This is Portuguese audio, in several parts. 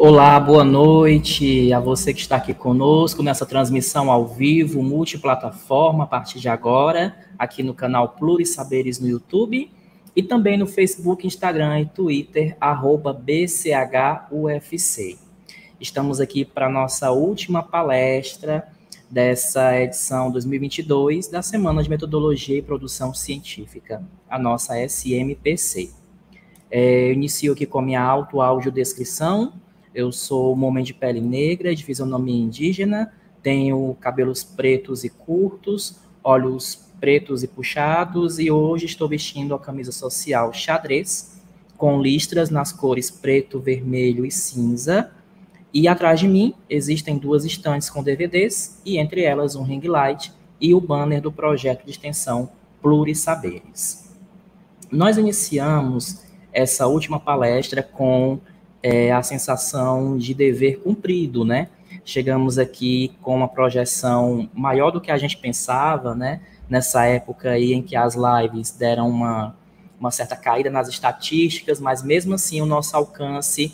Olá, boa noite a você que está aqui conosco nessa transmissão ao vivo, multiplataforma, a partir de agora, aqui no canal Plurisaberes no YouTube e também no Facebook, Instagram e Twitter, @BCHUFC. Estamos aqui para a nossa última palestra dessa edição 2022 da Semana de Metodologia e Produção Científica, a nossa SMPC. Eu inicio aqui com a minha audiodescrição. Eu sou um homem de pele negra, de fisionomia indígena, tenho cabelos pretos e curtos, olhos pretos e puxados, e hoje estou vestindo a camisa social xadrez, com listras nas cores preto, vermelho e cinza. E atrás de mim existem duas estantes com DVDs, e entre elas um ring light e o banner do projeto de extensão Plurisaberes. Nós iniciamos essa última palestra com a sensação de dever cumprido, né? Chegamos aqui com uma projeção maior do que a gente pensava, né? Nessa época aí em que as lives deram uma certa caída nas estatísticas, mas mesmo assim o nosso alcance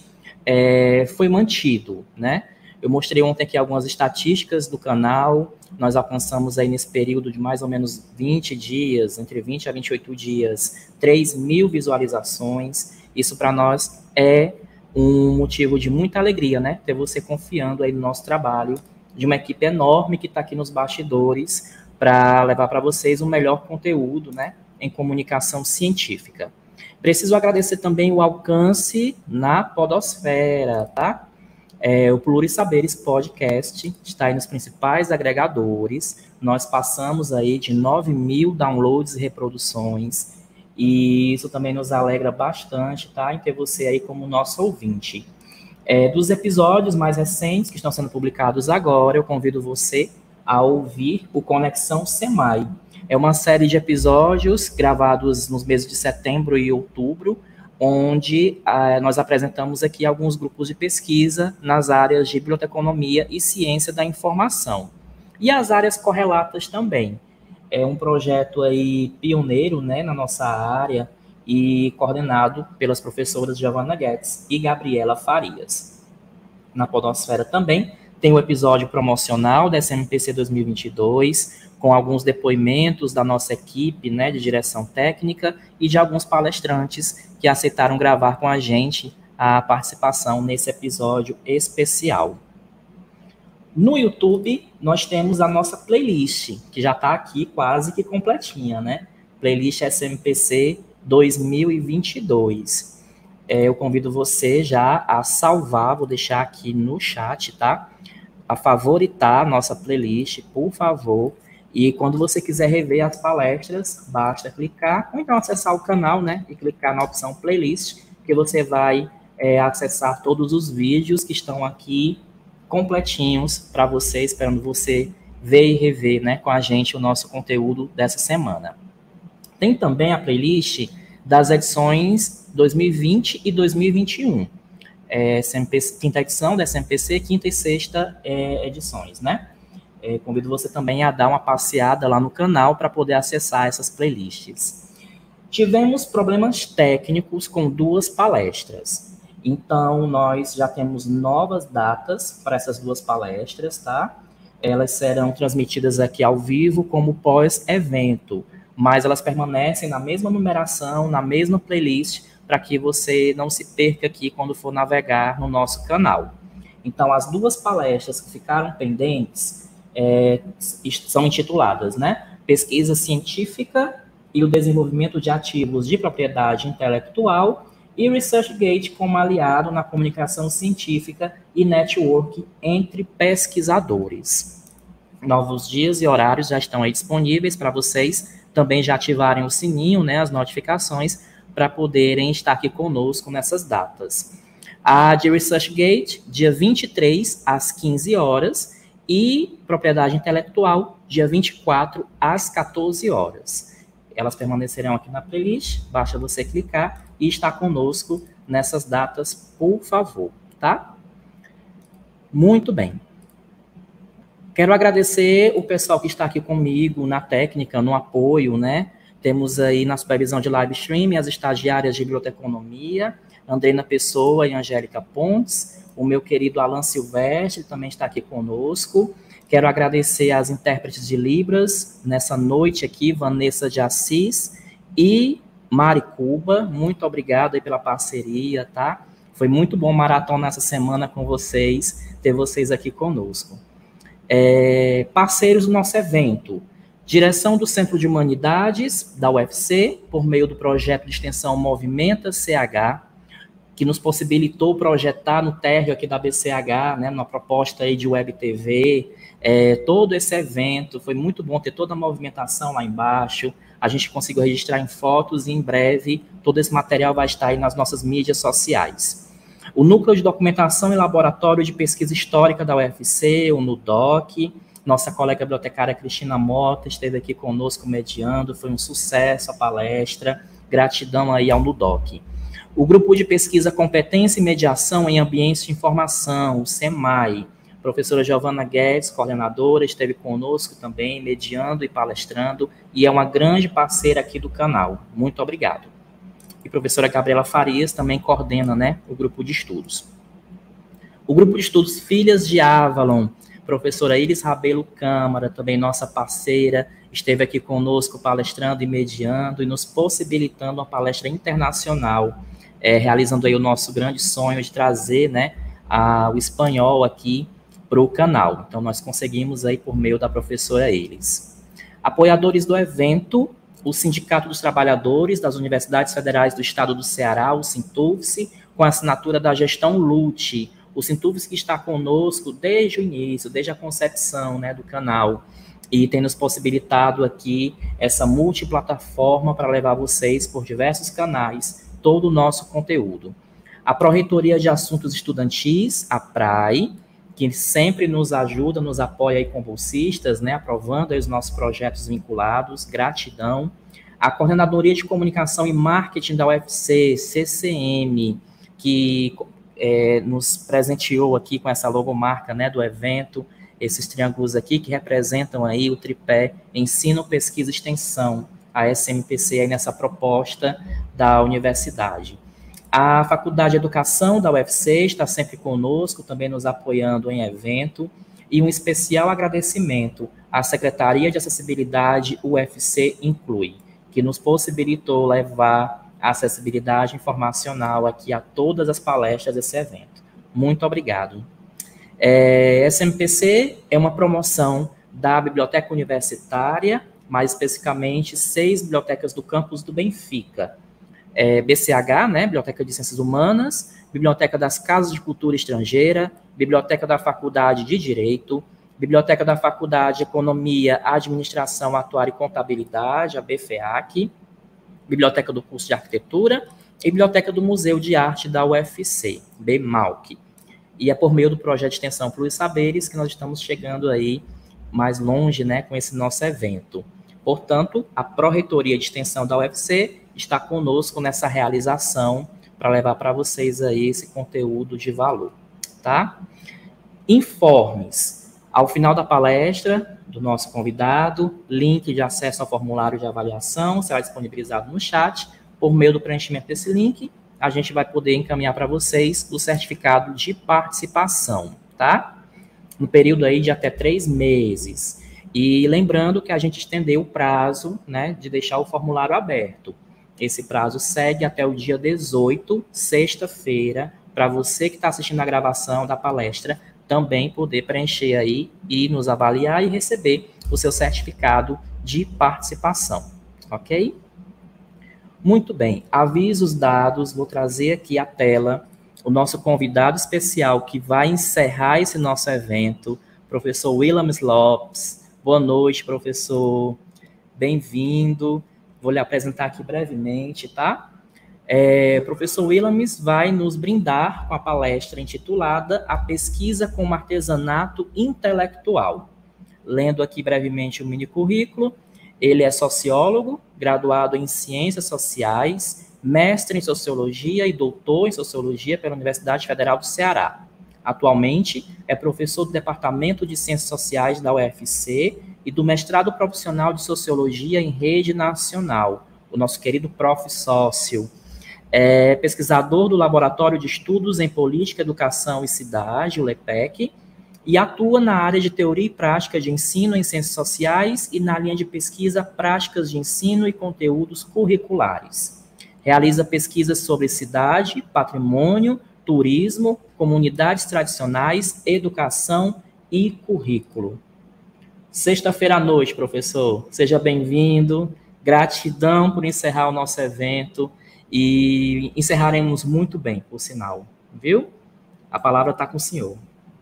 foi mantido, né? Eu mostrei ontem aqui algumas estatísticas do canal. Nós alcançamos aí nesse período de mais ou menos 20 dias, entre 20 a 28 dias, 3.000 visualizações. Isso para nós é um motivo de muita alegria, né? Ter você confiando aí no nosso trabalho, de uma equipe enorme que está aqui nos bastidores para levar para vocês o melhor conteúdo, né? Em comunicação científica. Preciso agradecer também o alcance na podosfera, tá? O Plurisaberes Podcast está aí nos principais agregadores. Nós passamos aí de 9.000 downloads e reproduções. E isso também nos alegra bastante, tá? Em ter você aí como nosso ouvinte. Dos episódios mais recentes que estão sendo publicados agora, eu convido você a ouvir o Conexão SEMAI. É uma série de episódios gravados nos meses de setembro e outubro, onde nós apresentamos aqui alguns grupos de pesquisa nas áreas de biblioteconomia e ciência da informação. E as áreas correlatas também. É um projeto aí pioneiro, né, na nossa área e coordenado pelas professoras Giovana Guedes e Gabriela Farias. Na podosfera também tem o episódio promocional da SMPC 2022, com alguns depoimentos da nossa equipe, né, de direção técnica e de alguns palestrantes que aceitaram gravar com a gente a participação nesse episódio especial. No YouTube, nós temos a nossa playlist, que já está aqui quase que completinha, né? Playlist SMPC 2022. Eu convido você já a salvar, vou deixar aqui no chat, tá? A favoritar a nossa playlist, por favor. E quando você quiser rever as palestras, basta clicar, ou então acessar o canal, né? E clicar na opção playlist, que você vai acessar todos os vídeos que estão aqui completinhos para você, esperando você ver e rever, né, com a gente o nosso conteúdo dessa semana. Tem também a playlist das edições 2020 e 2021. Quinta edição da SMPC, quinta e sexta edições, né? Convido você também a dar uma passeada lá no canal para poder acessar essas playlists. Tivemos problemas técnicos com duas palestras. Então, nós já temos novas datas para essas duas palestras, tá? Elas serão transmitidas aqui ao vivo como pós-evento, mas elas permanecem na mesma numeração, na mesma playlist, para que você não se perca aqui quando for navegar no nosso canal. Então, as duas palestras que ficaram pendentes são intituladas, né? Pesquisa científica e o desenvolvimento de ativos de propriedade intelectual e ResearchGate como aliado na comunicação científica e network entre pesquisadores. Novos dias e horários já estão aí disponíveis para vocês também já ativarem o sininho, né, as notificações, para poderem estar aqui conosco nessas datas. A de ResearchGate, dia 23 às 15 horas e propriedade intelectual, dia 24 às 14 horas. Elas permanecerão aqui na playlist, basta você clicar e estar conosco nessas datas, por favor, tá? Muito bem. Quero agradecer o pessoal que está aqui comigo na técnica, no apoio, né? Temos aí na supervisão de live streaming as estagiárias de biblioteconomia, Andrena Pessoa e Angélica Pontes, o meu querido Alan Silvestre também está aqui conosco. Quero agradecer às intérpretes de Libras nessa noite aqui, Vanessa de Assis e Mari Cuba. Muito obrigado aí pela parceria, tá? Foi muito bom maratona essa semana com vocês, ter vocês aqui conosco. Parceiros do nosso evento. Direção do Centro de Humanidades, da UFC, por meio do projeto de extensão Movimenta CH, que nos possibilitou projetar no térreo aqui da BCH, né, numa proposta aí de web TV, todo esse evento. Foi muito bom ter toda a movimentação lá embaixo. A gente conseguiu registrar em fotos e em breve todo esse material vai estar aí nas nossas mídias sociais. O Núcleo de Documentação e Laboratório de Pesquisa Histórica da UFC, o NUDOC, nossa colega bibliotecária Cristina Mota esteve aqui conosco mediando, foi um sucesso a palestra, gratidão aí ao NUDOC. O Grupo de Pesquisa Competência e Mediação em Ambientes de Informação, o SEMAI, professora Giovana Guedes, coordenadora, esteve conosco também, mediando e palestrando, e é uma grande parceira aqui do canal. Muito obrigado. E professora Gabriela Farias também coordena, né, o grupo de estudos. O grupo de estudos Filhas de Avalon, professora Iris Rabelo Câmara, também nossa parceira, esteve aqui conosco palestrando e mediando e nos possibilitando uma palestra internacional, realizando aí o nosso grande sonho de trazer, né, o espanhol aqui para o canal. Então, nós conseguimos aí por meio da professora Iris. Apoiadores do evento, o Sindicato dos Trabalhadores das Universidades Federais do Estado do Ceará, o Sintufse, com a assinatura da gestão Lute, o Sintufse que está conosco desde o início, desde a concepção, né, do canal, e tem nos possibilitado aqui essa multiplataforma para levar vocês por diversos canais todo o nosso conteúdo. A Pró-Reitoria de Assuntos Estudantis, a PRAE, que sempre nos ajuda, nos apoia aí com bolsistas, né, aprovando aí os nossos projetos vinculados, gratidão. A Coordenadoria de Comunicação e Marketing da UFC, CCM, que nos presenteou aqui com essa logomarca, né, do evento, esses triângulos aqui que representam aí o tripé Ensino, Pesquisa e Extensão, a SMPC aí nessa proposta da universidade. A Faculdade de Educação da UFC está sempre conosco, também nos apoiando em evento, e um especial agradecimento à Secretaria de Acessibilidade UFC Inclui, que nos possibilitou levar a acessibilidade informacional aqui a todas as palestras desse evento. Muito obrigado. SMPC é uma promoção da Biblioteca Universitária, mais especificamente 6 bibliotecas do campus do Benfica. BCH, né, Biblioteca de Ciências Humanas, Biblioteca das Casas de Cultura Estrangeira, Biblioteca da Faculdade de Direito, Biblioteca da Faculdade de Economia, Administração, Atuário e Contabilidade, a BFEAC, Biblioteca do Curso de Arquitetura e Biblioteca do Museu de Arte da UFC, BMAUC. E é por meio do projeto de extensão Plus Saberes que nós estamos chegando aí mais longe, né, com esse nosso evento. Portanto, a Pró-Reitoria de Extensão da UFC está conosco nessa realização para levar para vocês aí esse conteúdo de valor, tá? Informes. Ao final da palestra do nosso convidado, link de acesso ao formulário de avaliação será disponibilizado no chat. Por meio do preenchimento desse link, a gente vai poder encaminhar para vocês o certificado de participação, tá? No período aí de até 3 meses. E lembrando que a gente estendeu o prazo, né, de deixar o formulário aberto. Esse prazo segue até o dia 18, sexta-feira, para você que está assistindo a gravação da palestra também poder preencher aí e nos avaliar e receber o seu certificado de participação, ok? Muito bem, avisos dados, vou trazer aqui à tela o nosso convidado especial que vai encerrar esse nosso evento, professor Williams Lopes. Boa noite, professor, bem-vindo. Vou lhe apresentar aqui brevemente, tá? Professor Williams vai nos brindar com a palestra intitulada A Pesquisa como Artesanato Intelectual. Lendo aqui brevemente o mini currículo, ele é sociólogo, graduado em Ciências Sociais, mestre em Sociologia e doutor em Sociologia pela Universidade Federal do Ceará. Atualmente, é professor do Departamento de Ciências Sociais da UFC e do mestrado profissional de Sociologia em Rede Nacional, o nosso querido Prof. Sócio. É pesquisador do Laboratório de Estudos em Política, Educação e Cidade, o LEPEC, e atua na área de teoria e prática de ensino em ciências sociais e na linha de pesquisa práticas de ensino e conteúdos curriculares. Realiza pesquisas sobre cidade, patrimônio, turismo, comunidades tradicionais, educação e currículo. Sexta-feira à noite, professor. Seja bem-vindo. Gratidão por encerrar o nosso evento e encerraremos muito bem, por sinal. Viu? A palavra está com o senhor.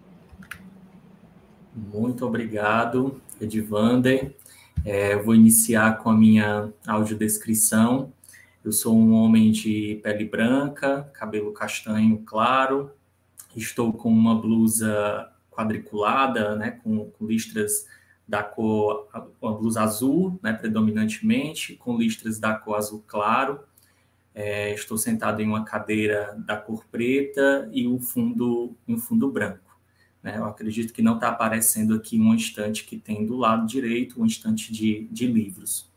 Muito obrigado, Edivander. Eu vou iniciar com a minha audiodescrição. Eu sou um homem de pele branca, cabelo castanho claro, estou com uma blusa quadriculada, né, com listras da cor, uma blusa azul, né, predominantemente, com listras da cor azul claro. Estou sentado em uma cadeira da cor preta e um fundo branco. Né? Eu acredito que não está aparecendo aqui uma estante que tem do lado direito, uma estante de livros.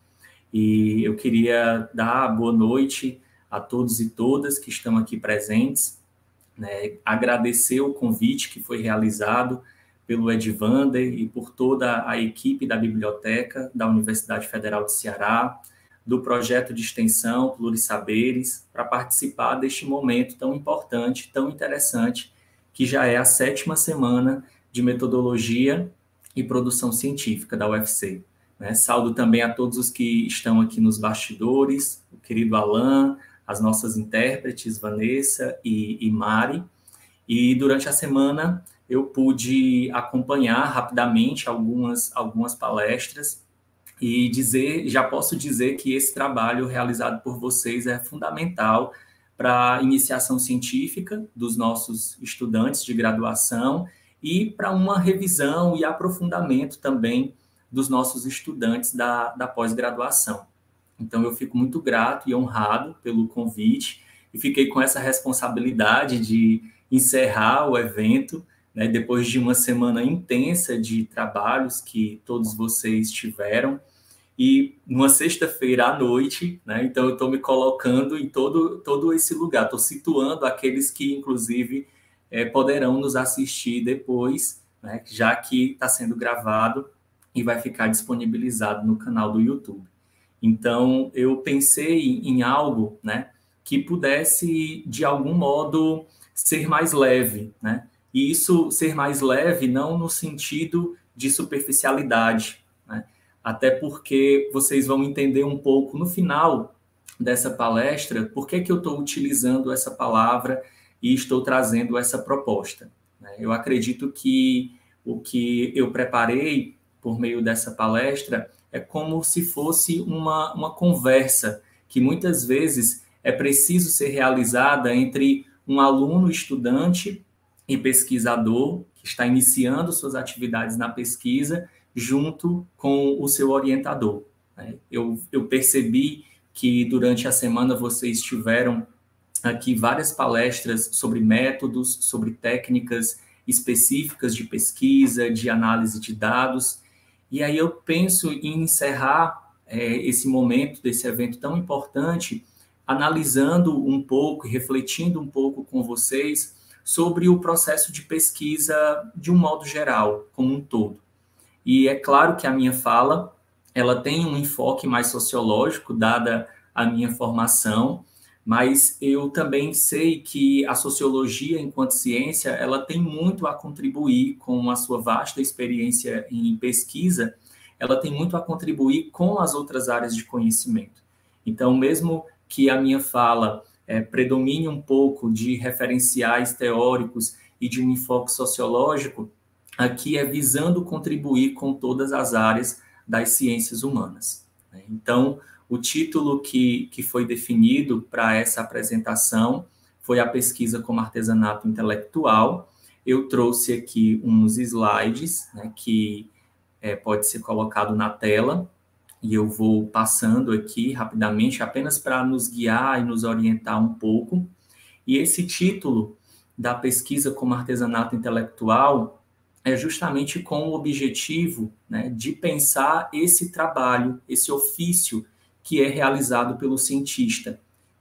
E eu queria dar boa noite a todos e todas que estão aqui presentes, né? Agradecer o convite que foi realizado pelo Edivander e por toda a equipe da biblioteca da Universidade Federal de Ceará, do projeto de extensão Plurissaberes, para participar deste momento tão importante, tão interessante, que já é a 7ª semana de metodologia e produção científica da UFC. Né? Saúdo também a todos os que estão aqui nos bastidores, o querido Alan, as nossas intérpretes, Vanessa e Mari. E durante a semana eu pude acompanhar rapidamente algumas palestras e já posso dizer que esse trabalho realizado por vocês é fundamental para a iniciação científica dos nossos estudantes de graduação e para uma revisão e aprofundamento também dos nossos estudantes da pós-graduação. Então, eu fico muito grato e honrado pelo convite e fiquei com essa responsabilidade de encerrar o evento, né, depois de uma semana intensa de trabalhos que todos vocês tiveram, e numa sexta-feira à noite, né, então eu estou me colocando em todo esse lugar, estou situando aqueles que, inclusive, poderão nos assistir depois, né, já que está sendo gravado e vai ficar disponibilizado no canal do YouTube. Então, eu pensei em algo, né, que pudesse, de algum modo, ser mais leve, né? E isso, ser mais leve, não no sentido de superficialidade, né? Até porque vocês vão entender um pouco no final dessa palestra por que eu estou utilizando essa palavra e estou trazendo essa proposta, né? Eu acredito que o que eu preparei por meio dessa palestra é como se fosse uma conversa que muitas vezes é preciso ser realizada entre um aluno, estudante e pesquisador que está iniciando suas atividades na pesquisa junto com o seu orientador. Eu percebi que durante a semana vocês tiveram aqui várias palestras sobre métodos, sobre técnicas específicas de pesquisa, de análise de dados. E aí eu penso em encerrar esse momento desse evento tão importante, analisando um pouco e refletindo um pouco com vocês sobre o processo de pesquisa de um modo geral, como um todo. E é claro que a minha fala, ela tem um enfoque mais sociológico, dada a minha formação, mas eu também sei que a sociologia, enquanto ciência, ela tem muito a contribuir com a sua vasta experiência em pesquisa, ela tem muito a contribuir com as outras áreas de conhecimento. Então, mesmo que a minha fala predomine um pouco de referenciais teóricos e de um enfoque sociológico, aqui é visando contribuir com todas as áreas das ciências humanas. Então, o título que foi definido para essa apresentação foi a pesquisa como artesanato intelectual. Eu trouxe aqui uns slides, né, que pode ser colocado na tela, e eu vou passando aqui rapidamente, apenas para nos guiar e nos orientar um pouco. E esse título da pesquisa como artesanato intelectual é justamente com o objetivo, né, de pensar esse trabalho, esse ofício que é realizado pelo cientista,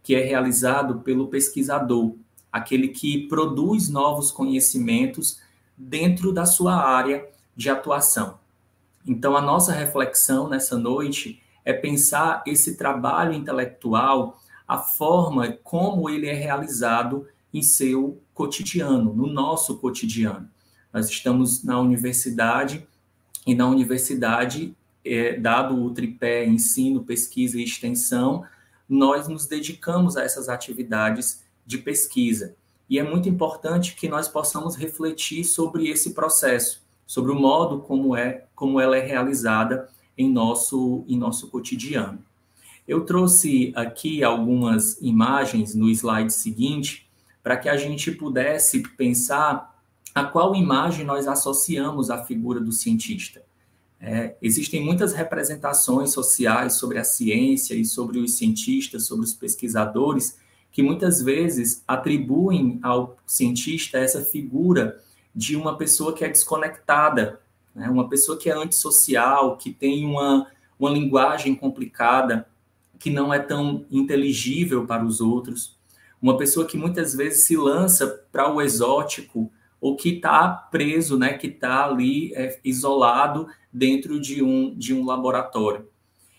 que é realizado pelo pesquisador, aquele que produz novos conhecimentos dentro da sua área de atuação. Então, a nossa reflexão nessa noite é pensar esse trabalho intelectual, a forma como ele é realizado em seu cotidiano, no nosso cotidiano. Nós estamos na universidade, e na universidade, dado o tripé ensino, pesquisa e extensão, nós nos dedicamos a essas atividades de pesquisa. E é muito importante que nós possamos refletir sobre esse processo, sobre o modo como ela é realizada em nosso cotidiano. Eu trouxe aqui algumas imagens no slide seguinte, para que a gente pudesse pensar a qual imagem nós associamos à figura do cientista. Existem muitas representações sociais sobre a ciência e sobre os cientistas, sobre os pesquisadores, que muitas vezes atribuem ao cientista essa figura de uma pessoa que é desconectada, né? Uma pessoa que é antissocial, que tem uma linguagem complicada, que não é tão inteligível para os outros, uma pessoa que muitas vezes se lança para o exótico, ou que está preso, né, que está ali isolado dentro de um laboratório.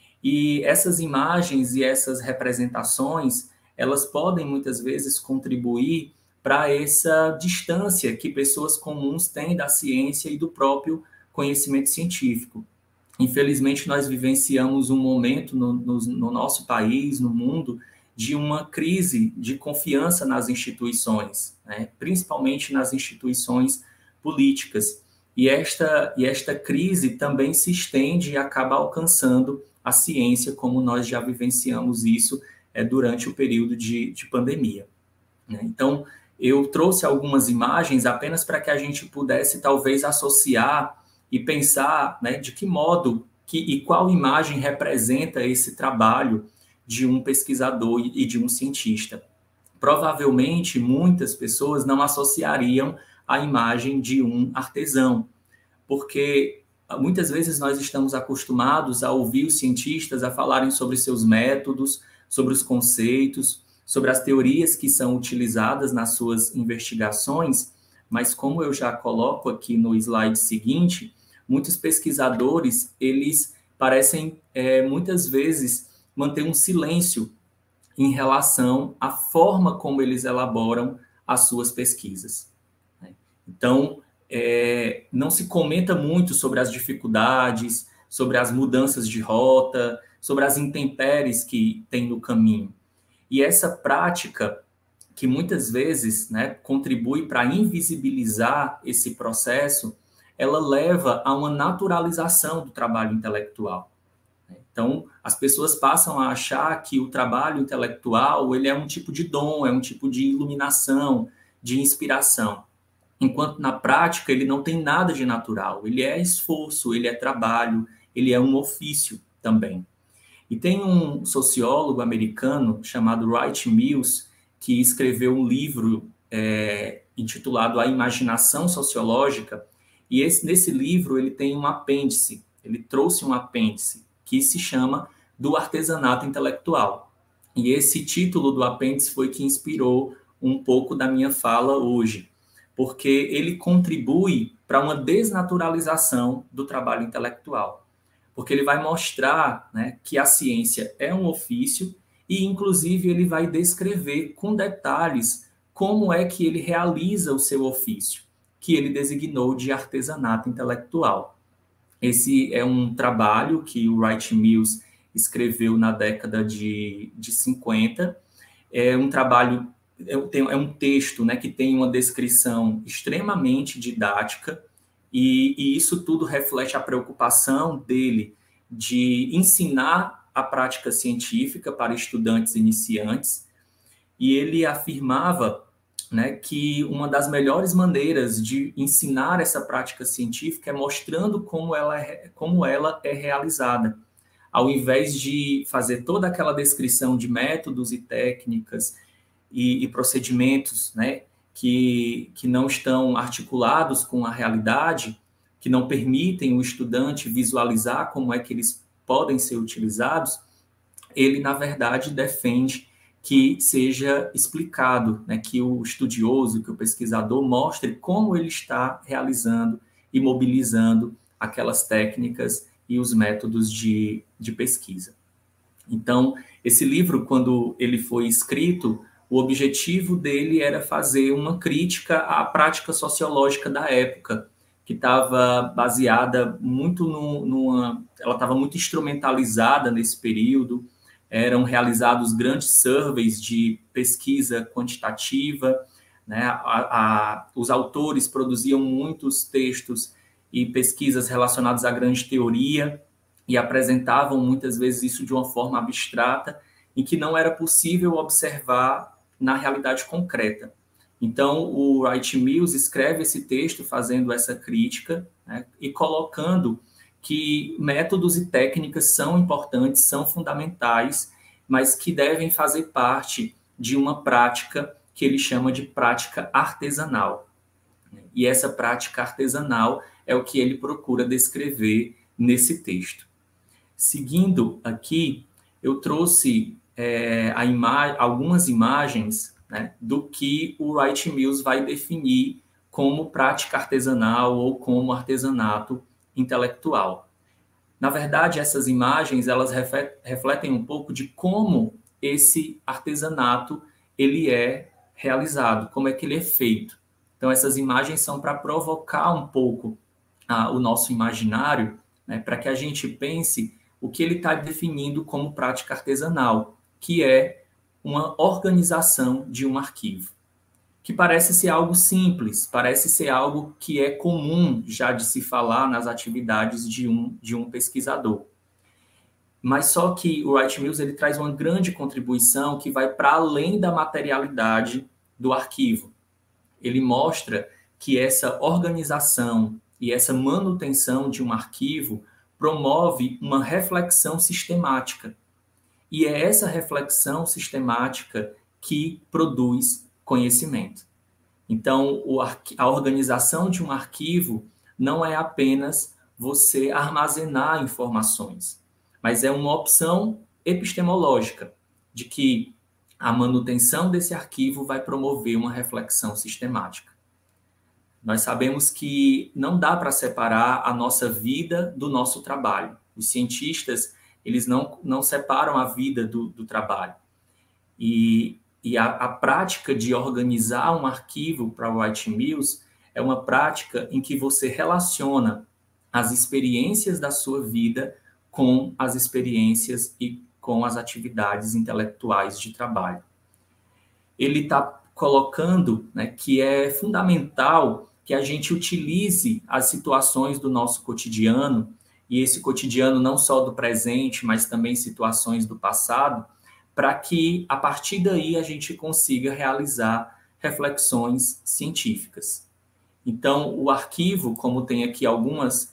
E essas imagens e essas representações, elas podem muitas vezes contribuir para essa distância que pessoas comuns têm da ciência e do próprio conhecimento científico. Infelizmente, nós vivenciamos um momento no nosso país, no mundo, de uma crise de confiança nas instituições, né? Principalmente nas instituições políticas. E esta crise também se estende e acaba alcançando a ciência, como nós já vivenciamos isso durante o período de pandemia, né? Então, eu trouxe algumas imagens apenas para que a gente pudesse, talvez, associar e pensar, né, de que modo e qual imagem representa esse trabalho de um pesquisador e de um cientista. Provavelmente, muitas pessoas não associariam a imagem de um artesão, porque muitas vezes nós estamos acostumados a ouvir os cientistas a falarem sobre seus métodos, sobre os conceitos, sobre as teorias que são utilizadas nas suas investigações, mas como eu já coloco aqui no slide seguinte, muitos pesquisadores, eles parecem muitas vezes manter um silêncio em relação à forma como eles elaboram as suas pesquisas. Então, não se comenta muito sobre as dificuldades, sobre as mudanças de rota, sobre as intempéries que tem no caminho. E essa prática, que muitas vezes, né, contribui para invisibilizar esse processo, ela leva a uma naturalização do trabalho intelectual. Então, as pessoas passam a achar que o trabalho intelectual ele é um tipo de dom, é um tipo de iluminação, de inspiração. Enquanto, na prática, ele não tem nada de natural. Ele é esforço, ele é trabalho, ele é um ofício também. E tem um sociólogo americano chamado Wright Mills, que escreveu um livro intitulado A Imaginação Sociológica, e nesse livro ele tem um apêndice, ele trouxe um apêndice, que se chama Do Artesanato Intelectual. E esse título do apêndice foi que inspirou um pouco da minha fala hoje, porque ele contribui para uma desnaturalização do trabalho intelectual, porque ele vai mostrar, né, que a ciência é um ofício e, inclusive, ele vai descrever com detalhes como é que ele realiza o seu ofício, que ele designou de artesanato intelectual. Esse é um trabalho que o Wright Mills escreveu na década de 50. É um trabalho, é um texto, né, que tem uma descrição extremamente didática, e isso tudo reflete a preocupação dele de ensinar a prática científica para estudantes iniciantes, e ele afirmava, né, que uma das melhores maneiras de ensinar essa prática científica é mostrando como ela é realizada, ao invés de fazer toda aquela descrição de métodos e técnicas e procedimentos, né, que não estão articulados com a realidade, que não permitem o estudante visualizar como é que eles podem ser utilizados. Ele, na verdade, defende que seja explicado, né, que o estudioso, que o pesquisador mostre como ele está realizando e mobilizando aquelas técnicas e os métodos de pesquisa. Então, esse livro, quando ele foi escrito, o objetivo dele era fazer uma crítica à prática sociológica da época, que estava baseada muito ela estava muito instrumentalizada nesse período, eram realizados grandes surveys de pesquisa quantitativa, né? Os autores produziam muitos textos e pesquisas relacionadas à grande teoria e apresentavam muitas vezes isso de uma forma abstrata, em que não era possível observar na realidade concreta. Então, o Wright Mills escreve esse texto fazendo essa crítica, né, e colocando que métodos e técnicas são importantes, são fundamentais, mas que devem fazer parte de uma prática que ele chama de prática artesanal. E essa prática artesanal é o que ele procura descrever nesse texto. Seguindo aqui, eu trouxe algumas imagens, né, do que o Wright Mills vai definir como prática artesanal ou como artesanato intelectual. Na verdade, essas imagens elas refletem um pouco de como esse artesanato ele é realizado, como é que ele é feito. Então, essas imagens são para provocar um pouco o nosso imaginário, né, para que a gente pense o que ele está definindo como prática artesanal, que é uma organização de um arquivo, que parece ser algo simples, parece ser algo que é comum já de se falar nas atividades de um pesquisador. Mas só que o Wright Mills ele traz uma grande contribuição que vai para além da materialidade do arquivo. Ele mostra que essa organização e essa manutenção de um arquivo promove uma reflexão sistemática. E é essa reflexão sistemática que produz conhecimento. Então, a organização de um arquivo não é apenas você armazenar informações, mas é uma opção epistemológica de que a manutenção desse arquivo vai promover uma reflexão sistemática. Nós sabemos que não dá para separar a nossa vida do nosso trabalho. Os cientistas, eles não separam a vida do trabalho. E a prática de organizar um arquivo para o Wright Mills é uma prática em que você relaciona as experiências da sua vida com as experiências e com as atividades intelectuais de trabalho. Ele está colocando, né, que é fundamental que a gente utilize as situações do nosso cotidiano, e esse cotidiano não só do presente, mas também situações do passado, para que, a partir daí, a gente consiga realizar reflexões científicas. Então, o arquivo, como tem aqui algumas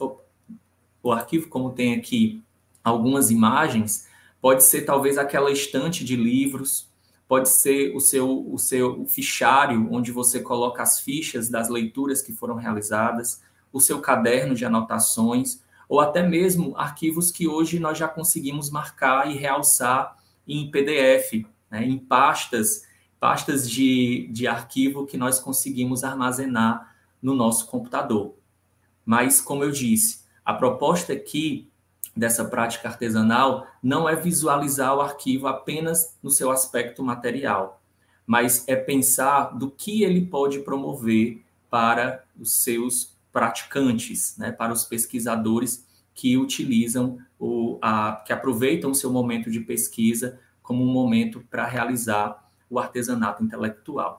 imagens, pode ser talvez aquela estante de livros, pode ser o seu fichário, onde você coloca as fichas das leituras que foram realizadas, o seu caderno de anotações, ou até mesmo arquivos que hoje nós já conseguimos marcar e realçar em PDF, né, em pastas de arquivo que nós conseguimos armazenar no nosso computador. Mas, como eu disse, a proposta aqui dessa prática artesanal não é visualizar o arquivo apenas no seu aspecto material, mas é pensar do que ele pode promover para os seus praticantes, né, para os pesquisadores que utilizam, que aproveitam o seu momento de pesquisa como um momento para realizar o artesanato intelectual.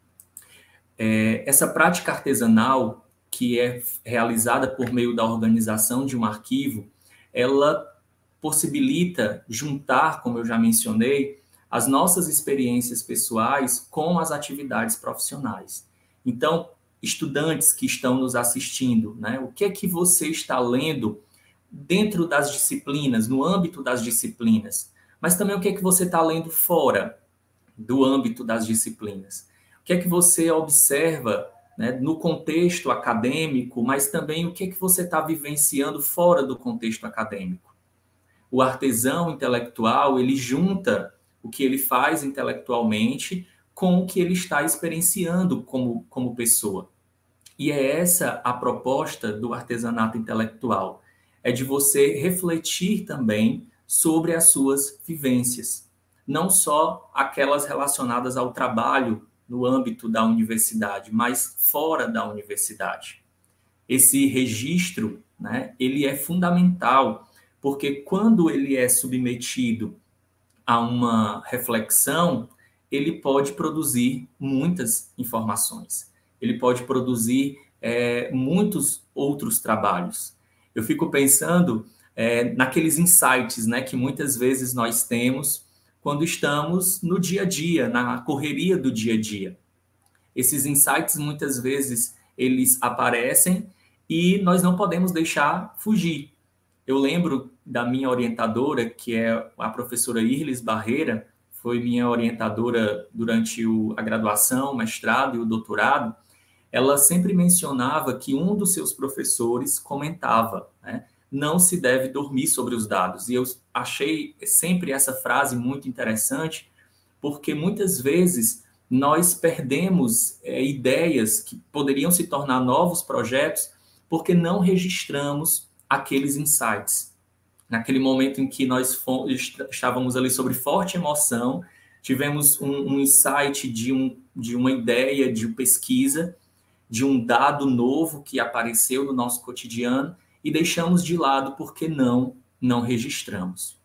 Essa prática artesanal, que é realizada por meio da organização de um arquivo, ela possibilita juntar, como eu já mencionei, as nossas experiências pessoais com as atividades profissionais. Então, estudantes que estão nos assistindo, né, o que é que você está lendo dentro das disciplinas, no âmbito das disciplinas, mas também o que é que você está lendo fora do âmbito das disciplinas. O que é que você observa, né, no contexto acadêmico, mas também o que é que você está vivenciando fora do contexto acadêmico. O artesão intelectual, ele junta o que ele faz intelectualmente com o que ele está experienciando como pessoa. E é essa a proposta do artesanato intelectual, é de você refletir também sobre as suas vivências, não só aquelas relacionadas ao trabalho no âmbito da universidade, mas fora da universidade. Esse registro, né, ele é fundamental, porque quando ele é submetido a uma reflexão, ele pode produzir muitas informações, ele pode produzir muitos outros trabalhos. Eu fico pensando naqueles insights, né, que muitas vezes nós temos quando estamos no dia a dia, na correria do dia a dia. Esses insights, muitas vezes, eles aparecem e nós não podemos deixar fugir. Eu lembro da minha orientadora, que é a professora Irlis Barreira, foi minha orientadora durante a graduação, o mestrado e o doutorado. Ela sempre mencionava que um dos seus professores comentava, né, não se deve dormir sobre os dados. E eu achei sempre essa frase muito interessante, porque muitas vezes nós perdemos ideias que poderiam se tornar novos projetos porque não registramos aqueles insights. Naquele momento em que nós estávamos ali sobre forte emoção, tivemos um insight de uma ideia, de pesquisa, de um dado novo que apareceu no nosso cotidiano e deixamos de lado porque não registramos.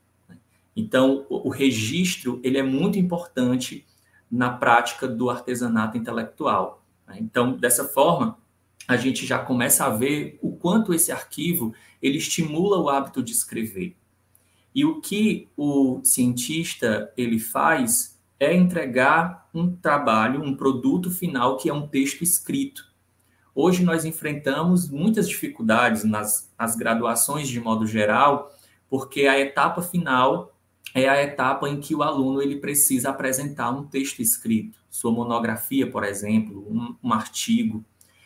Então, o registro ele é muito importante na prática do artesanato intelectual. Então, dessa forma, a gente já começa a ver o quanto esse arquivo ele estimula o hábito de escrever. E o que o cientista ele faz é entregar um trabalho, um produto final que é um texto escrito. Hoje nós enfrentamos muitas dificuldades nas graduações de modo geral, porque a etapa final é a etapa em que o aluno ele precisa apresentar um texto escrito, sua monografia, por exemplo, um artigo,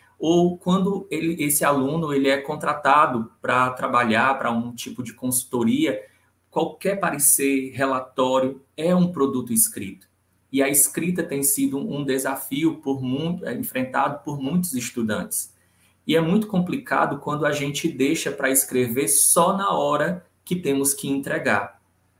ou quando esse aluno ele é contratado para trabalhar para um tipo de consultoria, qualquer parecer, relatório é um produto escrito. E a escrita tem sido um desafio enfrentado por muitos estudantes. E é muito complicado quando a gente deixa para escrever só na hora que temos que entregar.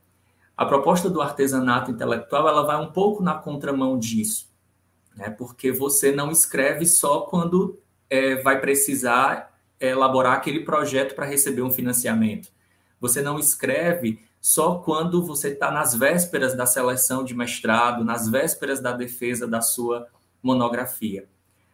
A proposta do artesanato intelectual ela vai um pouco na contramão disso, né? Porque você não escreve só quando vai precisar elaborar aquele projeto para receber um financiamento. Você não escreve só quando você está nas vésperas da seleção de mestrado, nas vésperas da defesa da sua monografia.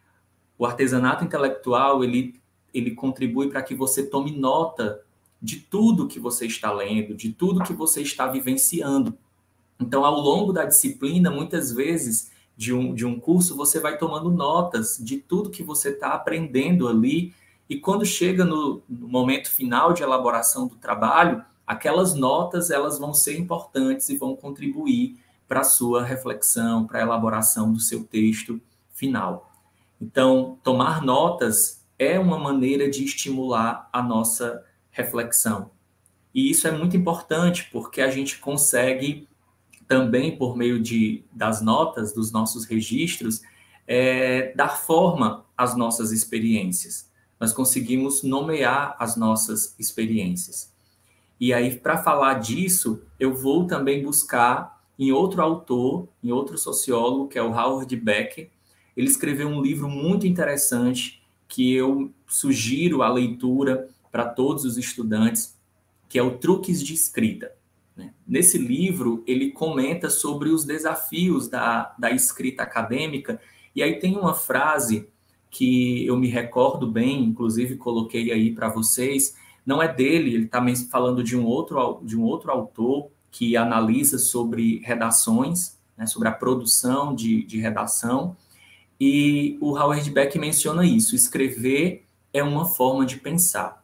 O artesanato intelectual, ele contribui para que você tome nota de tudo que você está lendo, de tudo que você está vivenciando. Então, ao longo da disciplina, muitas vezes, de um curso, você vai tomando notas de tudo que você está aprendendo ali, e quando chega no momento final de elaboração do trabalho, aquelas notas elas vão ser importantes e vão contribuir para a sua reflexão, para a elaboração do seu texto final. Então, tomar notas é uma maneira de estimular a nossa reflexão. E isso é muito importante porque a gente consegue também, por meio das notas, dos nossos registros, dar forma às nossas experiências. Nós conseguimos nomear as nossas experiências. E aí, para falar disso, eu vou também buscar em outro autor, em outro sociólogo, que é o Howard Becker. Ele escreveu um livro muito interessante que eu sugiro a leitura para todos os estudantes, que é o Truques de Escrita. Nesse livro, ele comenta sobre os desafios da escrita acadêmica, e aí tem uma frase que eu me recordo bem, inclusive coloquei aí para vocês. Não é dele, ele está falando de um outro autor que analisa sobre redações, né, sobre a produção de redação, e o Howard Becker menciona isso: escrever é uma forma de pensar.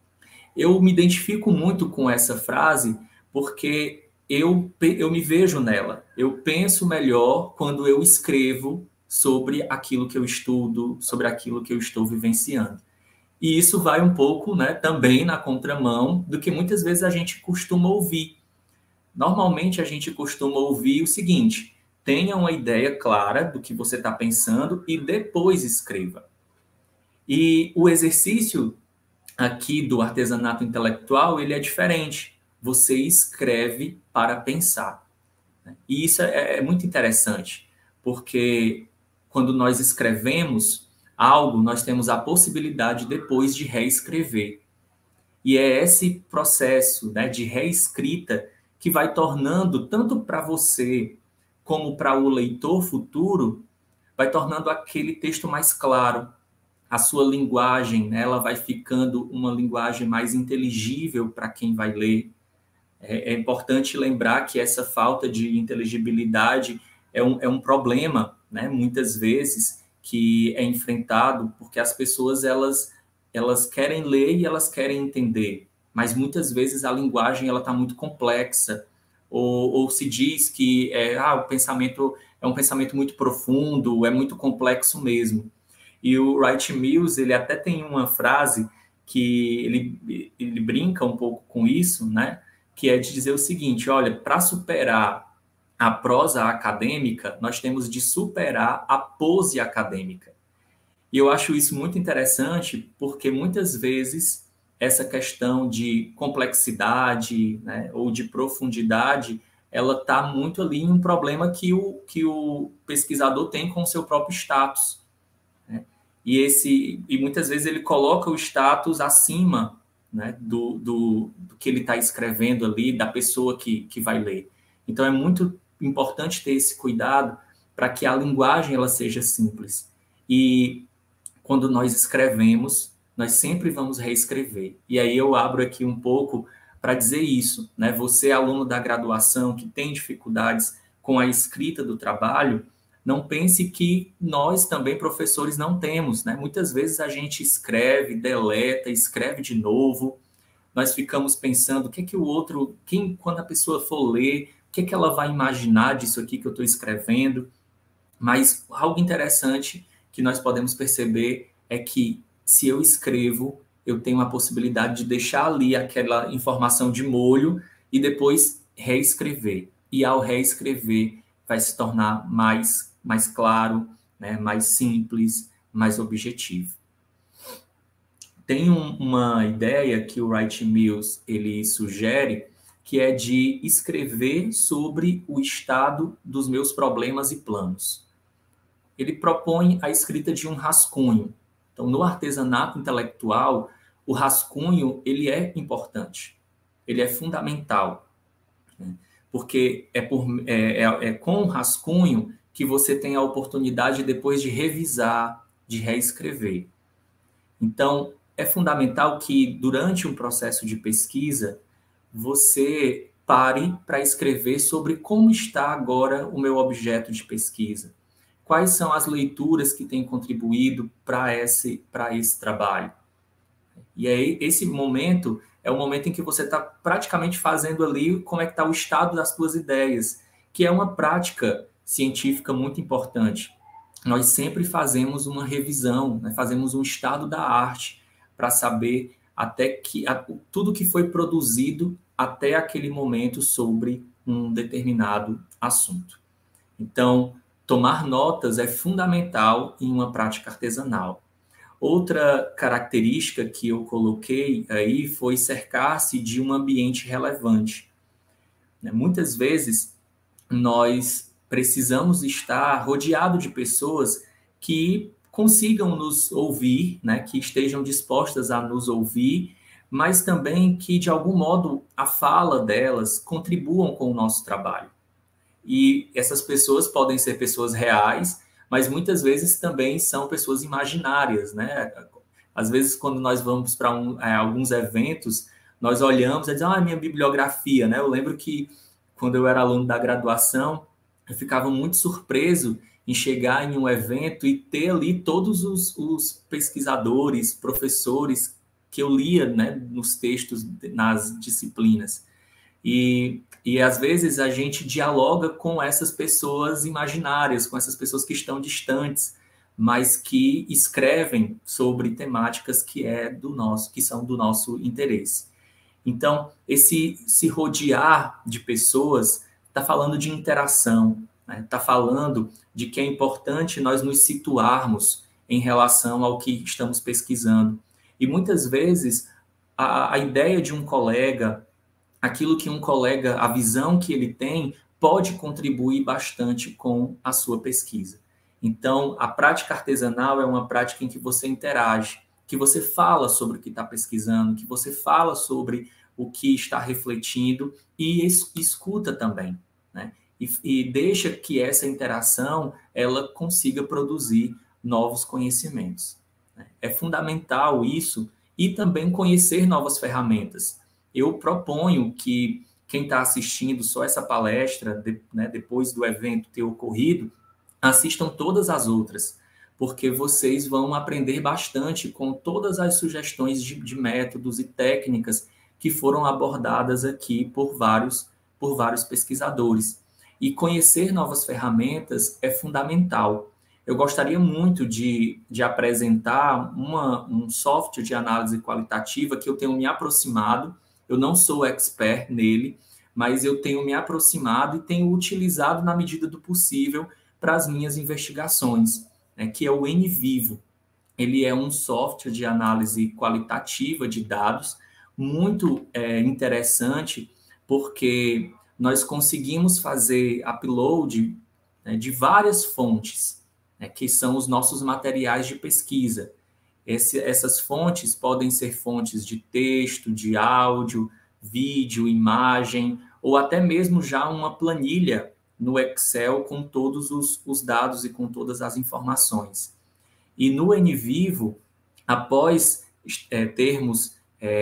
Eu me identifico muito com essa frase porque eu me vejo nela. Eu penso melhor quando eu escrevo sobre aquilo que eu estudo, sobre aquilo que eu estou vivenciando. E isso vai um pouco, né, também na contramão do que muitas vezes a gente costuma ouvir. Normalmente a gente costuma ouvir o seguinte: tenha uma ideia clara do que você está pensando e depois escreva. E o exercício aqui do artesanato intelectual, ele é diferente. Você escreve para pensar. E isso é muito interessante, porque quando nós escrevemos algo, nós temos a possibilidade depois de reescrever. E é esse processo, né, de reescrita que vai tornando, tanto para você como para o leitor futuro, vai tornando aquele texto mais claro. A sua linguagem, né, ela vai ficando uma linguagem mais inteligível para quem vai ler. É importante lembrar que essa falta de inteligibilidade é um problema, né, muitas vezes, que é enfrentado porque as pessoas elas querem ler e elas querem entender, mas muitas vezes a linguagem ela está muito complexa, ou se diz que o pensamento é um pensamento muito profundo, é muito complexo mesmo. E o Wright Mills, ele até tem uma frase que ele brinca um pouco com isso, né? Que é de dizer o seguinte: olha, para superar a prosa acadêmica, nós temos de superar a pose acadêmica. E eu acho isso muito interessante, porque muitas vezes essa questão de complexidade, né, ou de profundidade, ela está muito ali em um problema que o pesquisador tem com o seu próprio status. Né? E muitas vezes ele coloca o status acima, né, do que ele está escrevendo ali, da pessoa que vai ler. Então é muito importante ter esse cuidado para que a linguagem ela seja simples. E quando nós escrevemos, nós sempre vamos reescrever. E aí eu abro aqui um pouco para dizer isso, né? Você, aluno da graduação, que tem dificuldades com a escrita do trabalho, não pense que nós também, professores, não temos, né? Muitas vezes a gente escreve, deleta, escreve de novo, nós ficamos pensando o que é que o outro, quando a pessoa for ler, o que é que ela vai imaginar disso aqui que eu estou escrevendo. Mas algo interessante que nós podemos perceber é que se eu escrevo, eu tenho a possibilidade de deixar ali aquela informação de molho e depois reescrever. E ao reescrever, vai se tornar mais claro, né, mais simples, mais objetivo. Tem uma ideia que o Wright Mills ele sugere, que é de escrever sobre o estado dos meus problemas e planos. Ele propõe a escrita de um rascunho. Então, no artesanato intelectual, o rascunho ele é importante, ele é fundamental, né? Porque é com o rascunho que você tem a oportunidade depois de revisar, de reescrever. Então, é fundamental que durante um processo de pesquisa, você pare para escrever sobre como está agora o meu objeto de pesquisa. Quais são as leituras que têm contribuído para esse trabalho? E aí, esse momento é o momento em que você está praticamente fazendo ali como é que está o estado das suas ideias, que é uma prática científica muito importante. Nós sempre fazemos uma revisão, né? Fazemos um estado da arte para saber tudo que foi produzido até aquele momento sobre um determinado assunto. Então, tomar notas é fundamental em uma prática artesanal. Outra característica que eu coloquei aí foi cercar-se de um ambiente relevante. Muitas vezes, nós precisamos estar rodeado de pessoas que consigam nos ouvir, né, que estejam dispostas a nos ouvir, mas também que, de algum modo, a fala delas contribuam com o nosso trabalho. E essas pessoas podem ser pessoas reais, mas muitas vezes também são pessoas imaginárias, né? Às vezes, quando nós vamos para alguns eventos, nós olhamos e dizemos, minha bibliografia, né? Eu lembro que, quando eu era aluno da graduação, eu ficava muito surpreso em chegar em um evento e ter ali todos os pesquisadores, professores que eu lia, né, nos textos, nas disciplinas. E às vezes a gente dialoga com essas pessoas imaginárias, com essas pessoas que estão distantes, mas que escrevem sobre temáticas que são do nosso interesse. Então, esse se rodear de pessoas está falando de interação, né? Está falando de que é importante nós nos situarmos em relação ao que estamos pesquisando. E muitas vezes a ideia de um colega, aquilo que um colega, a visão que ele tem, pode contribuir bastante com a sua pesquisa. Então, a prática artesanal é uma prática em que você interage, que você fala sobre o que está pesquisando, que você fala sobre o que está refletindo e escuta também, né? E deixa que essa interação ela consiga produzir novos conhecimentos, né? É fundamental isso e também conhecer novas ferramentas. Eu proponho que quem está assistindo só essa palestra, né, depois do evento ter ocorrido, assistam todas as outras, porque vocês vão aprender bastante com todas as sugestões de métodos e técnicas que foram abordadas aqui por vários pesquisadores. E conhecer novas ferramentas é fundamental. Eu gostaria muito de apresentar um software de análise qualitativa que eu tenho me aproximado. Eu não sou expert nele, mas eu tenho me aproximado e tenho utilizado na medida do possível para as minhas investigações, né, que é o NVivo. Ele é um software de análise qualitativa de dados muito interessante, porque nós conseguimos fazer upload, né, de várias fontes, né, que são os nossos materiais de pesquisa. Essas fontes podem ser fontes de texto, de áudio, vídeo, imagem, ou até mesmo já uma planilha no Excel com todos os dados e com todas as informações. E no NVivo, após termos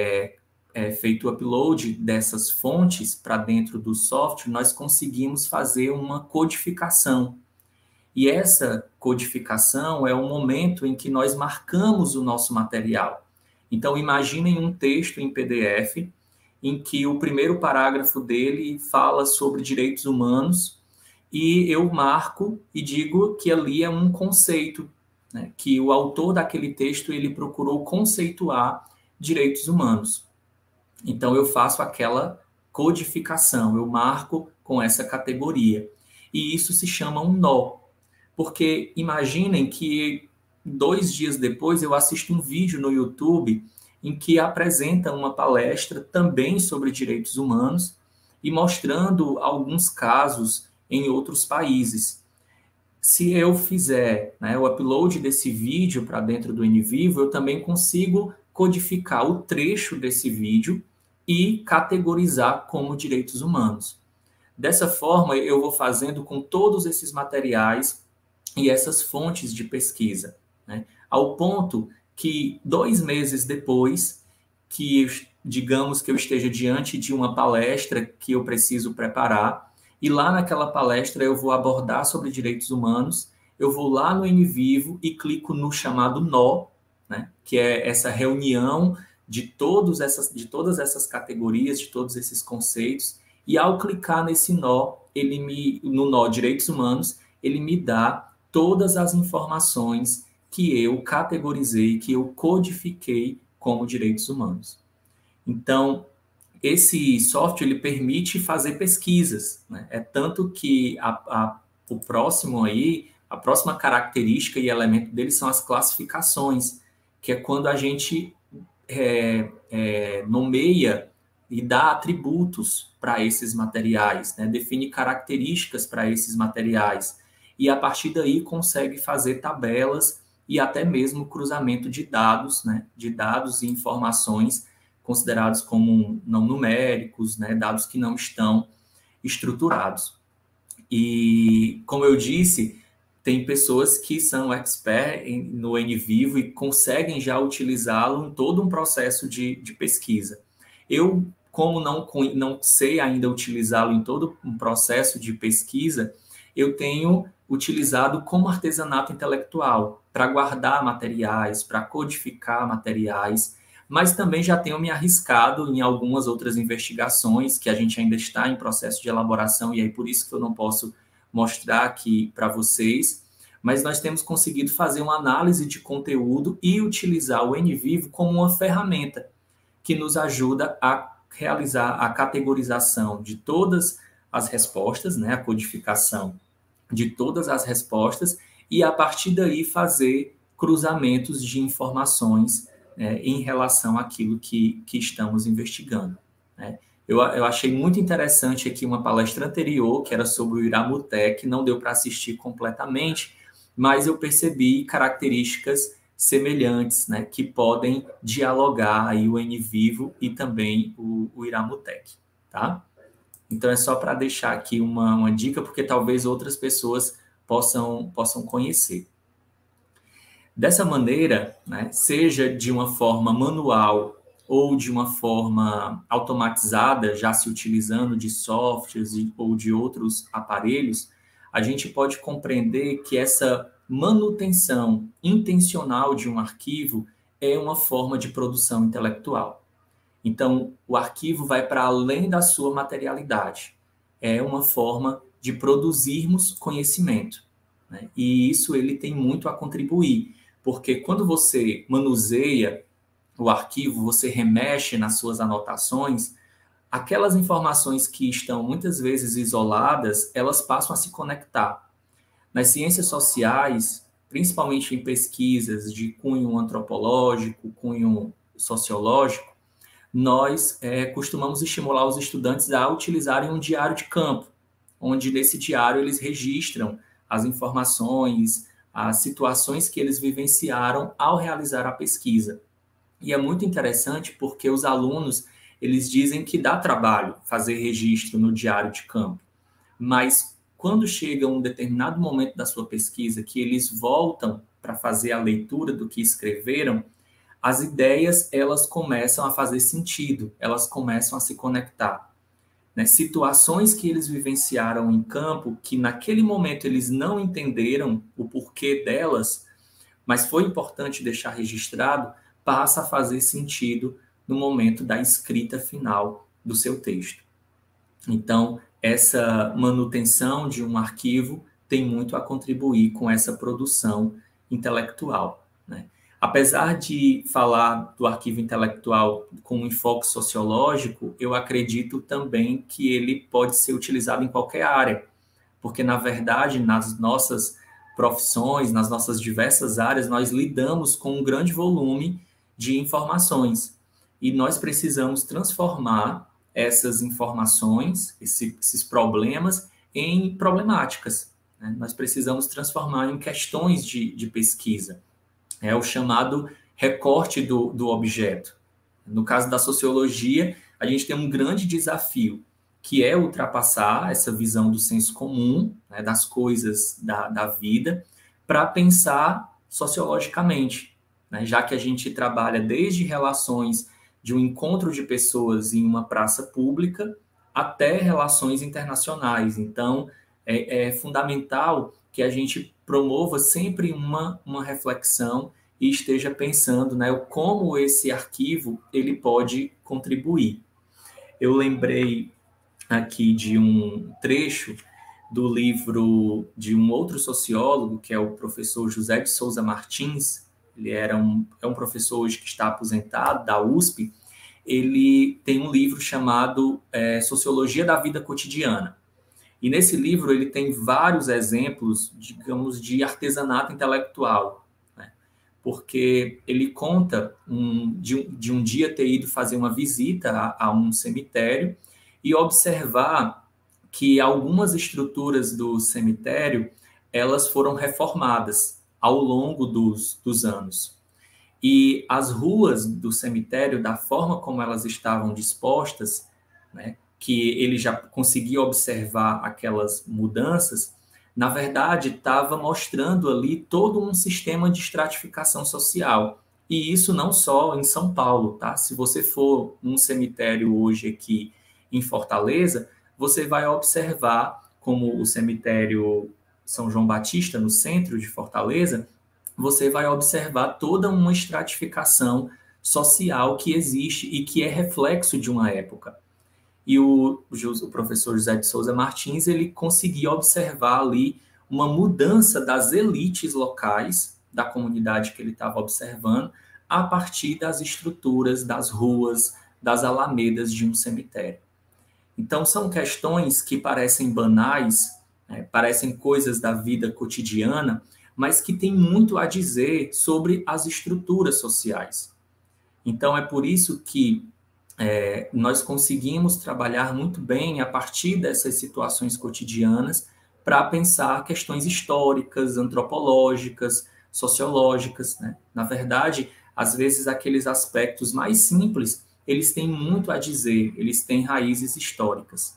feito o upload dessas fontes para dentro do software, nós conseguimos fazer uma codificação. E essa codificação é o momento em que nós marcamos o nosso material. Então, imaginem um texto em PDF em que o primeiro parágrafo dele fala sobre direitos humanos e eu marco e digo que ali é um conceito, né, que o autor daquele texto ele procurou conceituar direitos humanos. Então, eu faço aquela codificação, eu marco com essa categoria. E isso se chama um nó. Porque imaginem que 2 dias depois eu assisto um vídeo no YouTube em que apresenta uma palestra também sobre direitos humanos e mostrando alguns casos em outros países. Se eu fizer, né, o upload desse vídeo para dentro do NVivo, eu também consigo codificar o trecho desse vídeo e categorizar como direitos humanos. Dessa forma, eu vou fazendo com todos esses materiais e essas fontes de pesquisa, né? Ao ponto que 2 meses depois, que digamos que eu esteja diante de uma palestra que eu preciso preparar, e lá naquela palestra eu vou abordar sobre direitos humanos, eu vou lá no NVivo e clico no chamado nó, né? Que é essa reunião de todas essas categorias, de todos esses conceitos, e ao clicar nesse nó, no nó direitos humanos, ele me dá todas as informações que eu categorizei, que eu codifiquei como direitos humanos. Então, esse software ele permite fazer pesquisas, né? É tanto que a próxima característica e elemento dele são as classificações, que é quando a gente nomeia e dá atributos para esses materiais, né? Define características para esses materiais. E a partir daí consegue fazer tabelas e até mesmo cruzamento de dados, né? De dados e informações considerados como não numéricos, né? Dados que não estão estruturados. E, como eu disse, tem pessoas que são expert no NVivo e conseguem já utilizá-lo em todo um processo de pesquisa. Eu, como não sei ainda utilizá-lo em todo um processo de pesquisa, eu tenho utilizado como artesanato intelectual, para guardar materiais, para codificar materiais, mas também já tenho me arriscado em algumas outras investigações que a gente ainda está em processo de elaboração, e aí por isso que eu não posso mostrar aqui para vocês, mas nós temos conseguido fazer uma análise de conteúdo e utilizar o NVivo como uma ferramenta que nos ajuda a realizar a categorização de todas as respostas, né, a codificação de todas as respostas, e a partir daí fazer cruzamentos de informações em relação àquilo que estamos investigando. Né? Eu achei muito interessante aqui uma palestra anterior, que era sobre o Iramutec, não deu para assistir completamente, mas eu percebi características semelhantes, né, que podem dialogar aí o NVivo e também o Iramutec, tá? Então, é só para deixar aqui uma dica, porque talvez outras pessoas possam conhecer. Dessa maneira, né, seja de uma forma manual ou de uma forma automatizada, já se utilizando de softwares ou de outros aparelhos, a gente pode compreender que essa manutenção intencional de um arquivo é uma forma de produção intelectual. Então, o arquivo vai para além da sua materialidade. É uma forma de produzirmos conhecimento, né? E isso ele tem muito a contribuir, porque quando você manuseia o arquivo, você remexe nas suas anotações, aquelas informações que estão muitas vezes isoladas, elas passam a se conectar. Nas ciências sociais, principalmente em pesquisas de cunho antropológico, cunho sociológico, nós costumamos estimular os estudantes a utilizarem um diário de campo, onde nesse diário eles registram as informações, as situações que eles vivenciaram ao realizar a pesquisa. E é muito interessante porque os alunos, eles dizem que dá trabalho fazer registro no diário de campo, mas quando chega um determinado momento da sua pesquisa que eles voltam para fazer a leitura do que escreveram, as ideias, elas começam a fazer sentido, elas começam a se conectar. Né? Situações que eles vivenciaram em campo, que naquele momento eles não entenderam o porquê delas, mas foi importante deixar registrado, passa a fazer sentido no momento da escrita final do seu texto. Então, essa manutenção de um arquivo tem muito a contribuir com essa produção intelectual, né? Apesar de falar do arquivo intelectual com um enfoque sociológico, eu acredito também que ele pode ser utilizado em qualquer área, porque, na verdade, nas nossas profissões, nas nossas diversas áreas, nós lidamos com um grande volume de informações e nós precisamos transformar essas informações, esses problemas, em problemáticas, né? Nós precisamos transformar em questões de pesquisa. É o chamado recorte do objeto. No caso da sociologia, a gente tem um grande desafio, que é ultrapassar essa visão do senso comum, né, das coisas da vida, para pensar sociologicamente, né, já que a gente trabalha desde relações de um encontro de pessoas em uma praça pública até relações internacionais. Então, é fundamental que a gente promova sempre uma reflexão e esteja pensando, né, como esse arquivo ele pode contribuir. Eu lembrei aqui de um trecho do livro de um outro sociólogo, que é o professor José de Souza Martins. Ele é um professor hoje que está aposentado, da USP. Ele tem um livro chamado Sociologia da Vida Cotidiana. E nesse livro ele tem vários exemplos, digamos, de artesanato intelectual, né? Porque ele conta de um dia ter ido fazer uma visita a um cemitério e observar que algumas estruturas do cemitério elas foram reformadas ao longo dos anos. E as ruas do cemitério, da forma como elas estavam dispostas, né, que ele já conseguia observar aquelas mudanças, na verdade, estava mostrando ali todo um sistema de estratificação social. E isso não só em São Paulo, tá? Se você for num cemitério hoje aqui em Fortaleza, você vai observar como o cemitério São João Batista, no centro de Fortaleza, você vai observar toda uma estratificação social que existe e que é reflexo de uma época. E o professor José de Souza Martins, ele conseguia observar ali uma mudança das elites locais, da comunidade que ele estava observando, a partir das estruturas das ruas, das alamedas de um cemitério. Então, são questões que parecem banais, né, parecem coisas da vida cotidiana, mas que têm muito a dizer sobre as estruturas sociais. Então, é por isso que nós conseguimos trabalhar muito bem a partir dessas situações cotidianas para pensar questões históricas, antropológicas, sociológicas, né? Na verdade, às vezes aqueles aspectos mais simples, eles têm muito a dizer, eles têm raízes históricas.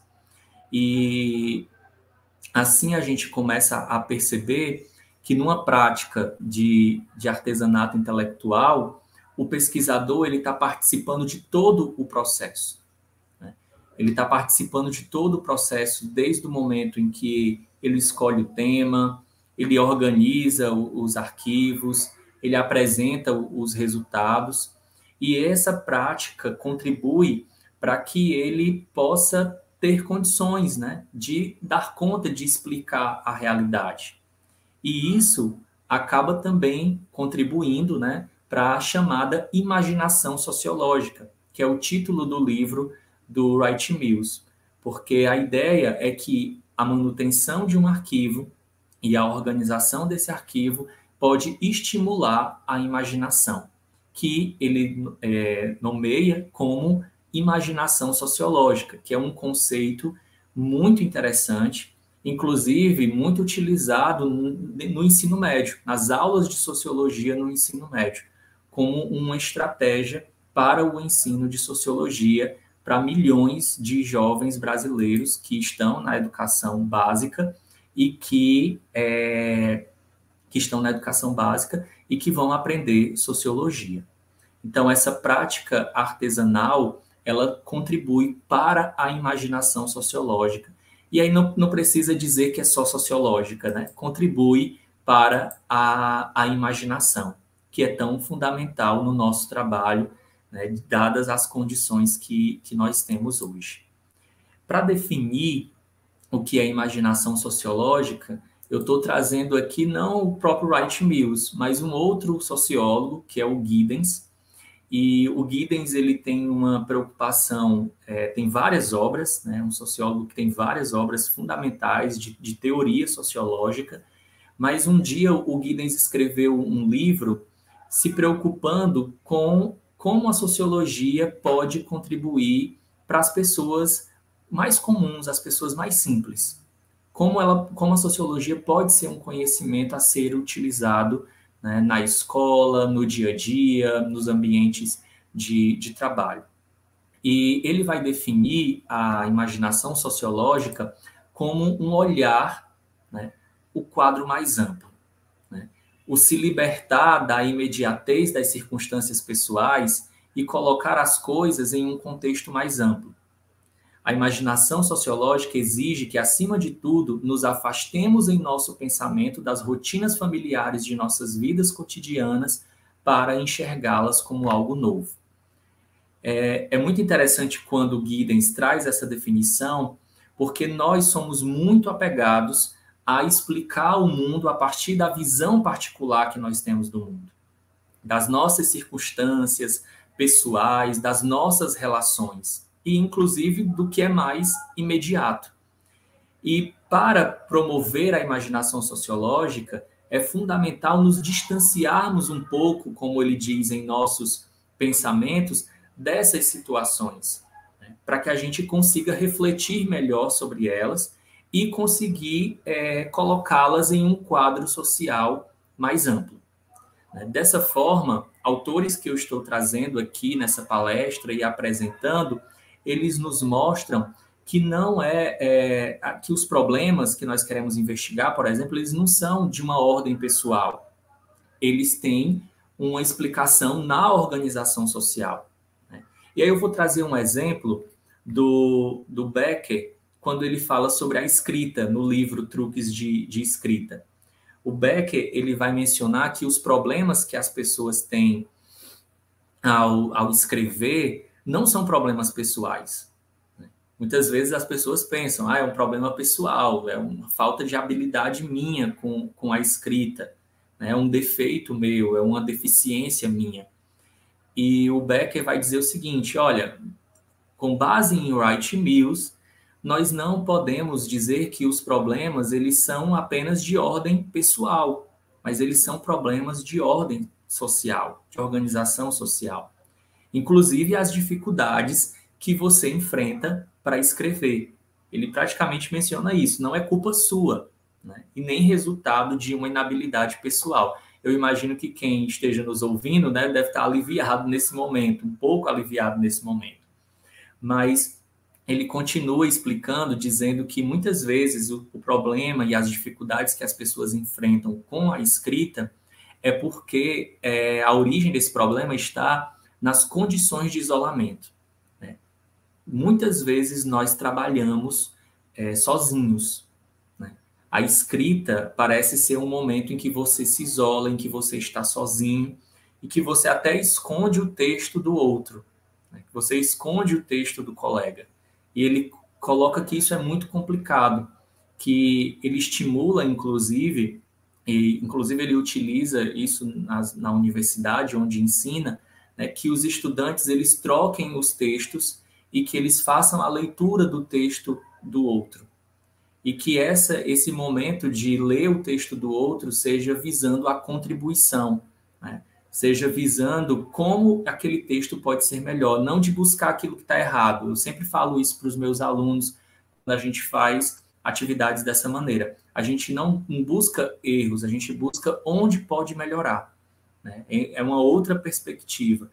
E assim a gente começa a perceber que numa prática de artesanato intelectual, o pesquisador ele está participando de todo o processo. Né? Ele está participando de todo o processo desde o momento em que ele escolhe o tema, ele organiza os arquivos, ele apresenta os resultados, e essa prática contribui para que ele possa ter condições, né, de dar conta de explicar a realidade. E isso acaba também contribuindo, né, para a chamada imaginação sociológica, que é o título do livro do Wright Mills, porque a ideia é que a manutenção de um arquivo e a organização desse arquivo pode estimular a imaginação, que ele nomeia como imaginação sociológica, que é um conceito muito interessante, inclusive muito utilizado no ensino médio, nas aulas de sociologia no ensino médio, como uma estratégia para o ensino de sociologia para milhões de jovens brasileiros que estão na educação básica e que estão na educação básica e que vão aprender sociologia. Então, essa prática artesanal, ela contribui para a imaginação sociológica. E aí não precisa dizer que é só sociológica, né? Contribui para a imaginação, que é tão fundamental no nosso trabalho, né, dadas as condições que nós temos hoje. Para definir o que é imaginação sociológica, eu estou trazendo aqui não o próprio Wright Mills, mas um outro sociólogo, que é o Giddens. E o Giddens ele tem uma preocupação, tem várias obras, né, um sociólogo que tem várias obras fundamentais de teoria sociológica, mas um dia o Giddens escreveu um livro se preocupando com como a sociologia pode contribuir para as pessoas mais comuns, as pessoas mais simples. Como a sociologia pode ser um conhecimento a ser utilizado, né, na escola, no dia a dia, nos ambientes de trabalho. E ele vai definir a imaginação sociológica como um olhar, né, o quadro mais amplo. Né, o se libertar da imediatez das circunstâncias pessoais e colocar as coisas em um contexto mais amplo. A imaginação sociológica exige que, acima de tudo, nos afastemos em nosso pensamento das rotinas familiares de nossas vidas cotidianas para enxergá-las como algo novo. É muito interessante quando o Giddens traz essa definição, porque nós somos muito apegados a explicar o mundo a partir da visão particular que nós temos do mundo, das nossas circunstâncias pessoais, das nossas relações, e inclusive do que é mais imediato. E para promover a imaginação sociológica, é fundamental nos distanciarmos um pouco, como ele diz em nossos pensamentos, dessas situações, né, para que a gente consiga refletir melhor sobre elas e conseguir colocá-las em um quadro social mais amplo. Dessa forma, autores que eu estou trazendo aqui nessa palestra e apresentando, eles nos mostram que não que os problemas que nós queremos investigar, por exemplo, eles não são de uma ordem pessoal. Eles têm uma explicação na organização social. Né? E aí eu vou trazer um exemplo do Becker, quando ele fala sobre a escrita, no livro Truques de Escrita. O Becker ele vai mencionar que os problemas que as pessoas têm ao escrever não são problemas pessoais. Muitas vezes as pessoas pensam, é um problema pessoal, é uma falta de habilidade minha com a escrita, é um defeito meu, é uma deficiência minha. E o Becker vai dizer o seguinte, olha, com base em Wright Mills, nós não podemos dizer que os problemas eles são apenas de ordem pessoal, mas eles são problemas de ordem social, de organização social. Inclusive as dificuldades que você enfrenta para escrever. Ele praticamente menciona isso, não é culpa sua, né? E nem resultado de uma inabilidade pessoal. Eu imagino que quem esteja nos ouvindo, né, deve estar aliviado nesse momento, um pouco aliviado nesse momento. Mas ele continua explicando, dizendo que muitas vezes o problema e as dificuldades que as pessoas enfrentam com a escrita é porque a origem desse problema está nas condições de isolamento, né? Muitas vezes nós trabalhamos sozinhos, né? A escrita parece ser um momento em que você se isola, em que você está sozinho e que você até esconde o texto do outro, né? Você esconde o texto do colega. E ele coloca que isso é muito complicado, que ele estimula, inclusive, e inclusive ele utiliza isso na universidade onde ensina, né, que os estudantes eles troquem os textos e que eles façam a leitura do texto do outro. E que esse momento de ler o texto do outro seja visando a contribuição, né? Seja visando como aquele texto pode ser melhor, não de buscar aquilo que está errado. Eu sempre falo isso para os meus alunos quando a gente faz atividades dessa maneira. A gente não busca erros, a gente busca onde pode melhorar, né? É uma outra perspectiva.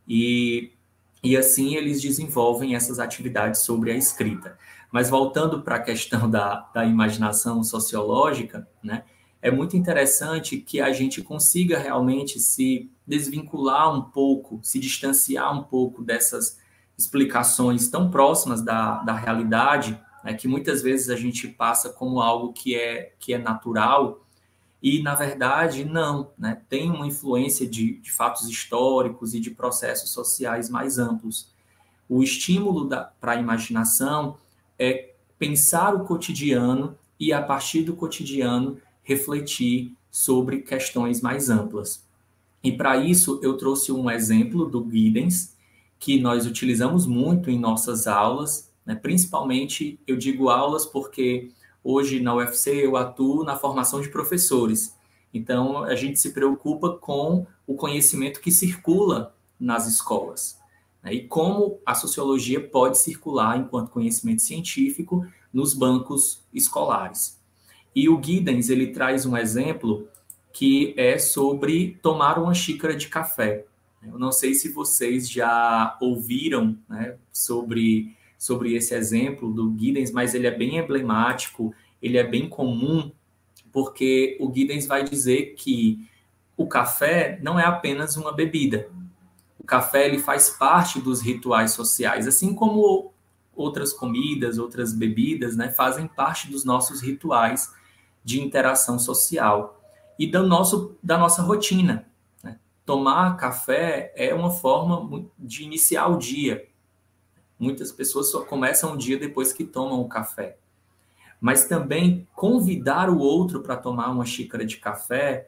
E assim eles desenvolvem essas atividades sobre a escrita. Mas voltando para a questão da imaginação sociológica, né? É muito interessante que a gente consiga realmente se desvincular um pouco, se distanciar um pouco dessas explicações tão próximas da realidade, né, que muitas vezes a gente passa como algo que é natural, e, na verdade, não, né? Tem uma influência de fatos históricos e de processos sociais mais amplos. O estímulo para a imaginação é pensar o cotidiano e, a partir do cotidiano, refletir sobre questões mais amplas. E para isso eu trouxe um exemplo do Giddens, que nós utilizamos muito em nossas aulas, né? Principalmente eu digo aulas porque hoje na UFC eu atuo na formação de professores. Então a gente se preocupa com o conhecimento que circula nas escolas, né? E como a sociologia pode circular enquanto conhecimento científico nos bancos escolares. E o Giddens, ele traz um exemplo que é sobre tomar uma xícara de café. Eu não sei se vocês já ouviram, né, sobre esse exemplo do Giddens, mas ele é bem emblemático, ele é bem comum, porque o Giddens vai dizer que o café não é apenas uma bebida. O café ele faz parte dos rituais sociais, assim como outras comidas, outras bebidas, né, fazem parte dos nossos rituais de interação social e da nossa rotina, né? Tomar café é uma forma de iniciar o dia. Muitas pessoas só começam o dia depois que tomam o café. Mas também convidar o outro para tomar uma xícara de café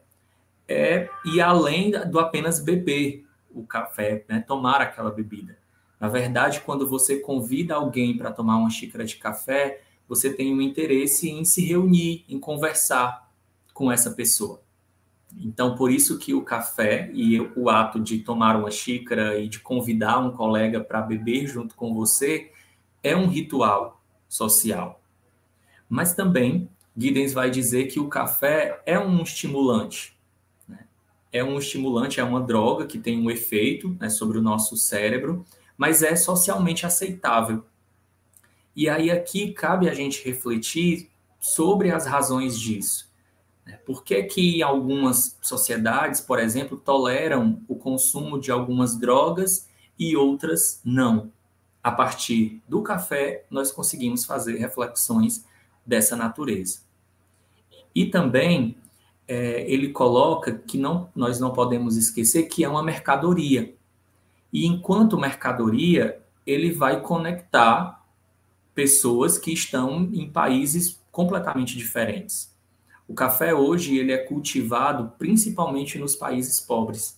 é ir além do apenas beber o café, né? Tomar aquela bebida. Na verdade, quando você convida alguém para tomar uma xícara de café, você tem um interesse em se reunir, em conversar com essa pessoa. Então, por isso que o café e o ato de tomar uma xícara e de convidar um colega para beber junto com você é um ritual social. Mas também, Giddens vai dizer que o café é um estimulante, né? É um estimulante, é uma droga que tem um efeito, né, sobre o nosso cérebro, mas é socialmente aceitável. E aí aqui cabe a gente refletir sobre as razões disso. Por que que algumas sociedades, por exemplo, toleram o consumo de algumas drogas e outras não? A partir do café, nós conseguimos fazer reflexões dessa natureza. E também ele coloca que nós não podemos esquecer que é uma mercadoria. E enquanto mercadoria, ele vai conectar pessoas que estão em países completamente diferentes. O café hoje ele é cultivado principalmente nos países pobres,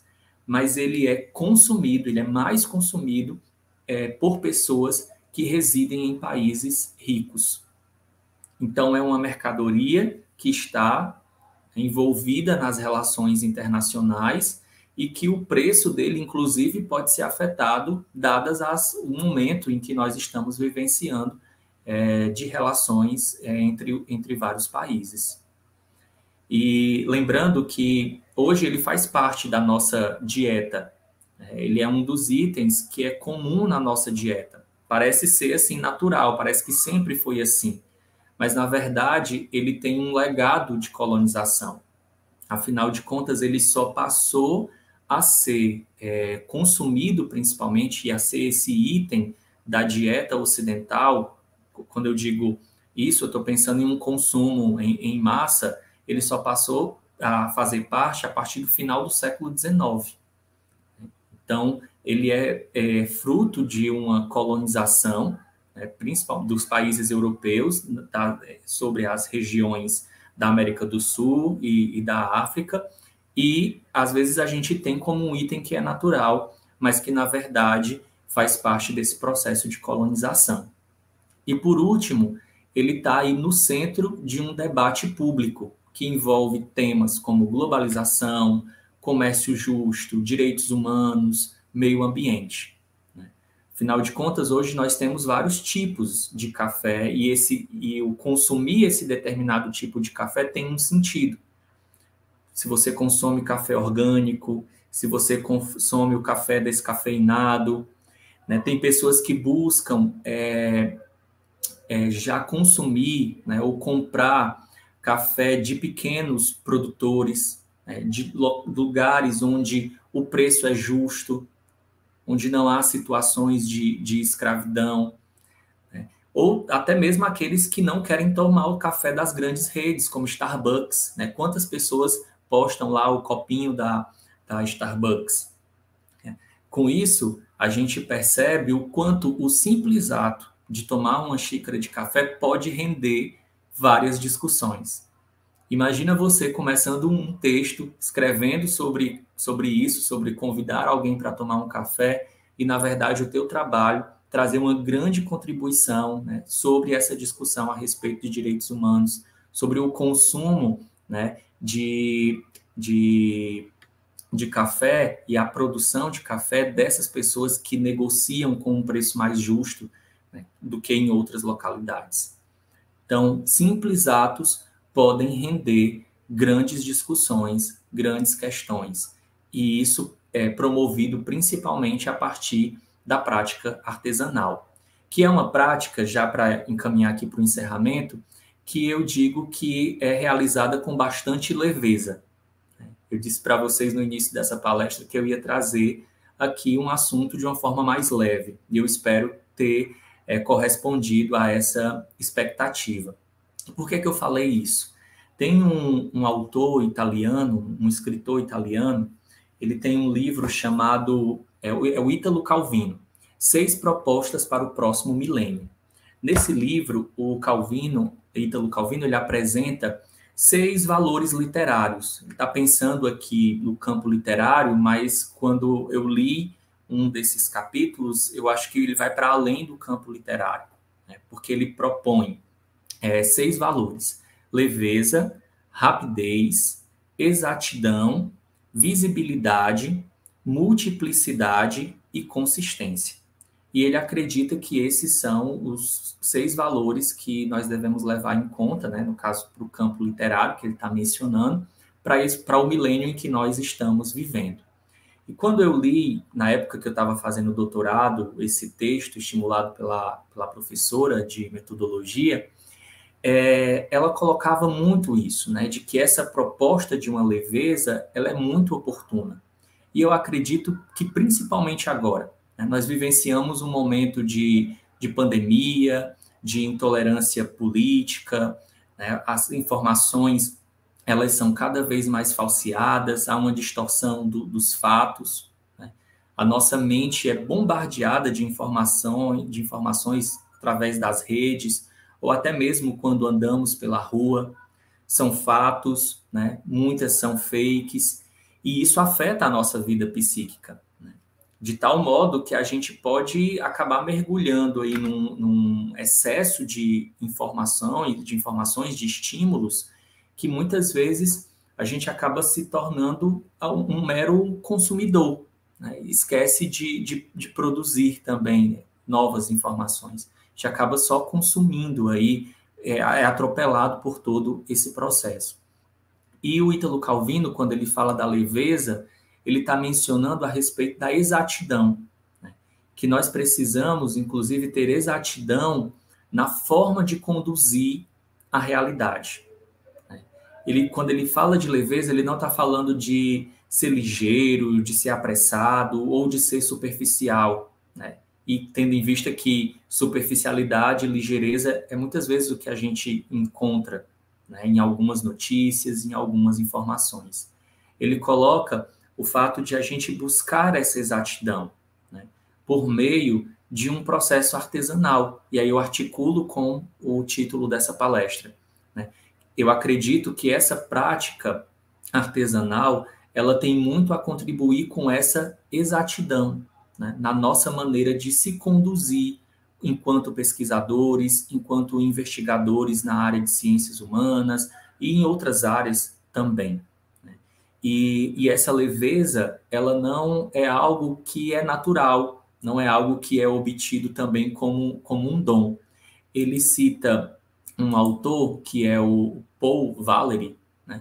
mas ele é consumido, ele é mais consumido por pessoas que residem em países ricos. Então, é uma mercadoria que está envolvida nas relações internacionais e que o preço dele, inclusive, pode ser afetado, dadas o momento em que nós estamos vivenciando de relações entre vários países. E lembrando que hoje ele faz parte da nossa dieta, ele é um dos itens que é comum na nossa dieta. Parece ser assim natural, parece que sempre foi assim, mas na verdade ele tem um legado de colonização. Afinal de contas, ele só passou a ser consumido principalmente e a ser esse item da dieta ocidental. Quando eu digo isso, eu estou pensando em um consumo em massa. Ele só passou a fazer parte a partir do final do século XIX. Então, ele é fruto de uma colonização, principalmente dos países europeus, sobre as regiões da América do Sul e da África, e às vezes a gente tem como um item que é natural, mas que na verdade faz parte desse processo de colonização. E por último, ele está aí no centro de um debate público que envolve temas como globalização, comércio justo, direitos humanos, meio ambiente. Afinal de contas, hoje nós temos vários tipos de café e o consumir esse determinado tipo de café tem um sentido. Se você consome café orgânico, se você consome o café descafeinado, né? Tem pessoas que buscam já consumir, né, ou comprar café de pequenos produtores, né, de lugares onde o preço é justo, onde não há situações de escravidão, né? Ou até mesmo aqueles que não querem tomar o café das grandes redes, como Starbucks, né? Quantas pessoas postam lá o copinho da Starbucks? Com isso, a gente percebe o quanto o simples ato de tomar uma xícara de café pode render várias discussões. Imagina você começando um texto, escrevendo sobre isso, sobre convidar alguém para tomar um café, e, na verdade, o teu trabalho trazer uma grande contribuição, né, sobre essa discussão a respeito de direitos humanos, sobre o consumo, né, de café e a produção de café dessas pessoas que negociam com um preço mais justo, né, do que em outras localidades. Então, simples atos podem render grandes discussões, grandes questões. E isso é promovido principalmente a partir da prática artesanal, que é uma prática, já para encaminhar aqui para o encerramento, que eu digo que é realizada com bastante leveza. Eu disse para vocês no início dessa palestra que eu ia trazer aqui um assunto de uma forma mais leve, e eu espero ter correspondido a essa expectativa. Por que eu falei isso? Tem um autor italiano, um escritor italiano, ele tem um livro chamado, o Ítalo Calvino, 6 propostas para o próximo milênio. Nesse livro, Ítalo Calvino, ele apresenta 6 valores literários. Ele está pensando aqui no campo literário, mas quando eu li um desses capítulos, eu acho que ele vai para além do campo literário, né? Porque ele propõe 6 valores: leveza, rapidez, exatidão, visibilidade, multiplicidade e consistência. E ele acredita que esses são os 6 valores que nós devemos levar em conta, né, no caso, para o campo literário que ele está mencionando, para o milênio em que nós estamos vivendo. E quando eu li, na época que eu estava fazendo doutorado, esse texto estimulado pela professora de metodologia, ela colocava muito isso, né, de que essa proposta de uma leveza, ela é muito oportuna. E eu acredito que principalmente agora, né, nós vivenciamos um momento de pandemia, de intolerância política, né, as informações, elas são cada vez mais falseadas, há uma distorção dos fatos, né? A nossa mente é bombardeada de informações através das redes, ou até mesmo quando andamos pela rua, são fatos, né? Muitas são fakes, e isso afeta a nossa vida psíquica, né? De tal modo que a gente pode acabar mergulhando aí num excesso de informação e de informações, de estímulos, que muitas vezes a gente acaba se tornando um mero consumidor, né? Esquece de produzir também novas informações. A gente acaba só consumindo aí, é atropelado por todo esse processo. E o Ítalo Calvino, quando ele fala da leveza, ele está mencionando a respeito da exatidão, né? Que nós precisamos, inclusive, ter exatidão na forma de conduzir a realidade, né? Quando ele fala de leveza, ele não está falando de ser ligeiro, de ser apressado ou de ser superficial, né? E tendo em vista que superficialidade e ligeireza é muitas vezes o que a gente encontra, né, em algumas notícias, em algumas informações. Ele coloca o fato de a gente buscar essa exatidão, né, por meio de um processo artesanal. E aí eu articulo com o título dessa palestra, né? Eu acredito que essa prática artesanal, ela tem muito a contribuir com essa exatidão, né, na nossa maneira de se conduzir enquanto pesquisadores, enquanto investigadores na área de ciências humanas e em outras áreas também, né? E essa leveza, ela não é algo que é natural, não é algo que é obtido também como um dom. Ele cita um autor, que é o Paul Valery, né,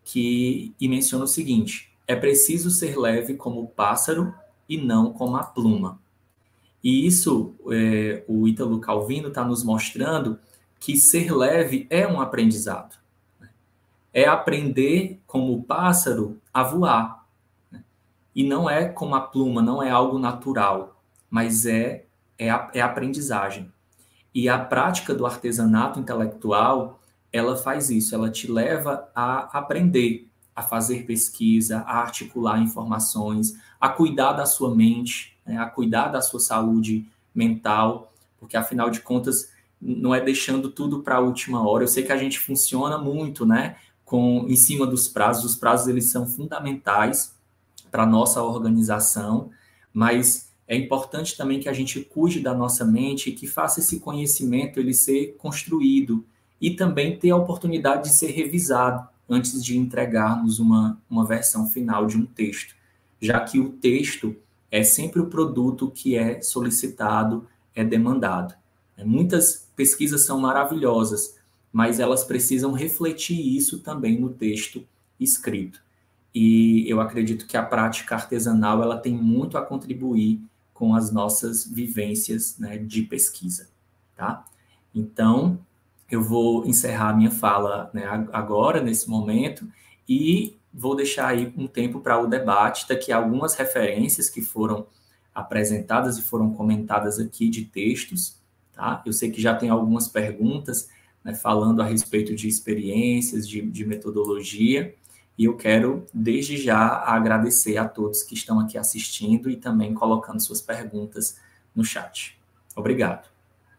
e menciona o seguinte: é preciso ser leve como o pássaro e não como a pluma. E isso, o Ítalo Calvino está nos mostrando que ser leve é um aprendizado, né? É aprender como o pássaro a voar, né? E não é como a pluma, não é algo natural, mas é aprendizagem. E a prática do artesanato intelectual, ela faz isso, ela te leva a aprender, a fazer pesquisa, a articular informações, a cuidar da sua mente, né, a cuidar da sua saúde mental, porque afinal de contas não é deixando tudo para a última hora. Eu sei que a gente funciona muito, né, em cima dos prazos. Os prazos, eles são fundamentais para a nossa organização, mas é importante também que a gente cuide da nossa mente e que faça esse conhecimento ele ser construído e também ter a oportunidade de ser revisado antes de entregarmos uma versão final de um texto, já que o texto é sempre o produto que é solicitado, é demandado. Muitas pesquisas são maravilhosas, mas elas precisam refletir isso também no texto escrito. E eu acredito que a prática artesanal ela tem muito a contribuir com as nossas vivências, né, de pesquisa, tá? Então, eu vou encerrar a minha fala, né, agora, nesse momento, e vou deixar aí um tempo para o debate. Daqui a algumas referências que foram apresentadas e foram comentadas aqui de textos, tá? Eu sei que já tem algumas perguntas, né, falando a respeito de experiências, de metodologia, e eu quero, desde já, agradecer a todos que estão aqui assistindo e também colocando suas perguntas no chat. Obrigado.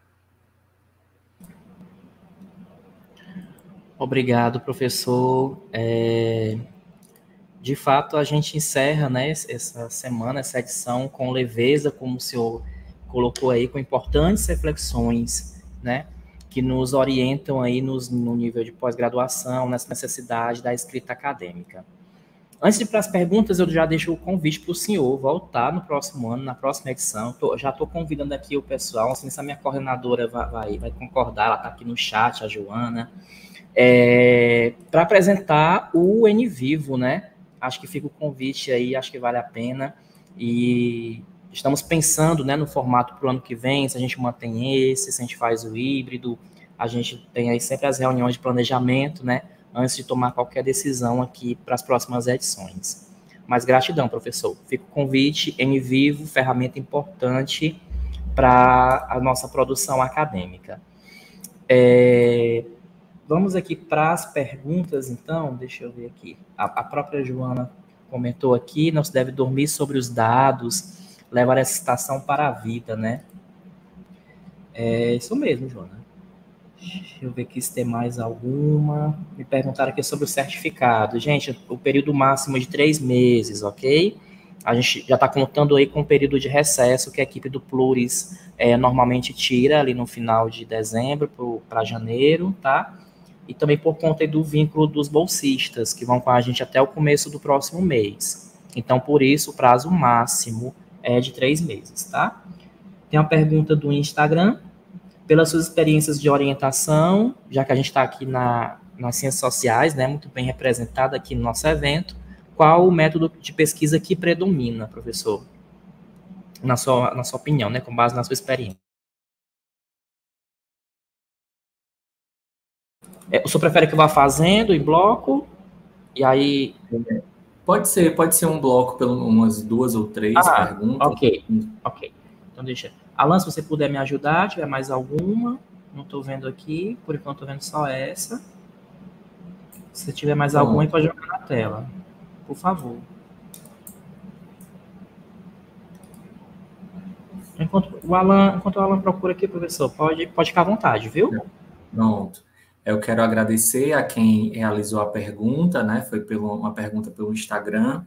Obrigado, professor. De fato, a gente encerra, né, essa semana, essa edição com leveza, como o senhor colocou aí, com importantes reflexões, né, que nos orientam aí no nível de pós-graduação, nessa necessidade da escrita acadêmica. Antes de ir para as perguntas, eu já deixo o convite para o senhor voltar no próximo ano, na próxima edição. Já estou convidando aqui o pessoal, não sei se a minha coordenadora vai concordar, ela está aqui no chat, a Joana, para apresentar o NVivo, né? Acho que fica o convite aí, acho que vale a pena. E estamos pensando, né, no formato para o ano que vem, se a gente mantém esse, se a gente faz o híbrido. A gente tem aí sempre as reuniões de planejamento, né, antes de tomar qualquer decisão aqui para as próximas edições. Mas gratidão, professor. Fica o convite, NVivo, ferramenta importante para a nossa produção acadêmica. Vamos aqui para as perguntas, então. Deixa eu ver aqui. A própria Joana comentou aqui, não se deve dormir sobre os dados, levar essa citação para a vida, né? É isso mesmo, Joana. Deixa eu ver aqui se tem mais alguma. Me perguntaram aqui sobre o certificado. Gente, o período máximo é de 3 meses, ok? A gente já está contando aí com o período de recesso que a equipe do Pluris normalmente tira ali no final de dezembro para janeiro, tá? E também por conta do vínculo dos bolsistas, que vão com a gente até o começo do próximo mês. Então, por isso, o prazo máximo é de 3 meses, tá? Tem uma pergunta do Instagram. Pelas suas experiências de orientação, já que a gente está aqui nas ciências sociais, né, muito bem representada aqui no nosso evento, qual o método de pesquisa que predomina, professor? Na sua opinião, né, com base na sua experiência. O senhor prefere que eu vá fazendo em bloco? E aí. Pode ser um bloco pelo umas 2 ou 3 perguntas. Ok. Então deixa. Alan, se você puder me ajudar, tiver mais alguma. Não estou vendo aqui, por enquanto estou vendo só essa. Se tiver mais alguma, pode jogar na tela. Por favor. Enquanto o Alan procura aqui, professor, pode ficar à vontade, viu? Pronto. Eu quero agradecer a quem realizou a pergunta, né? Foi uma pergunta pelo Instagram.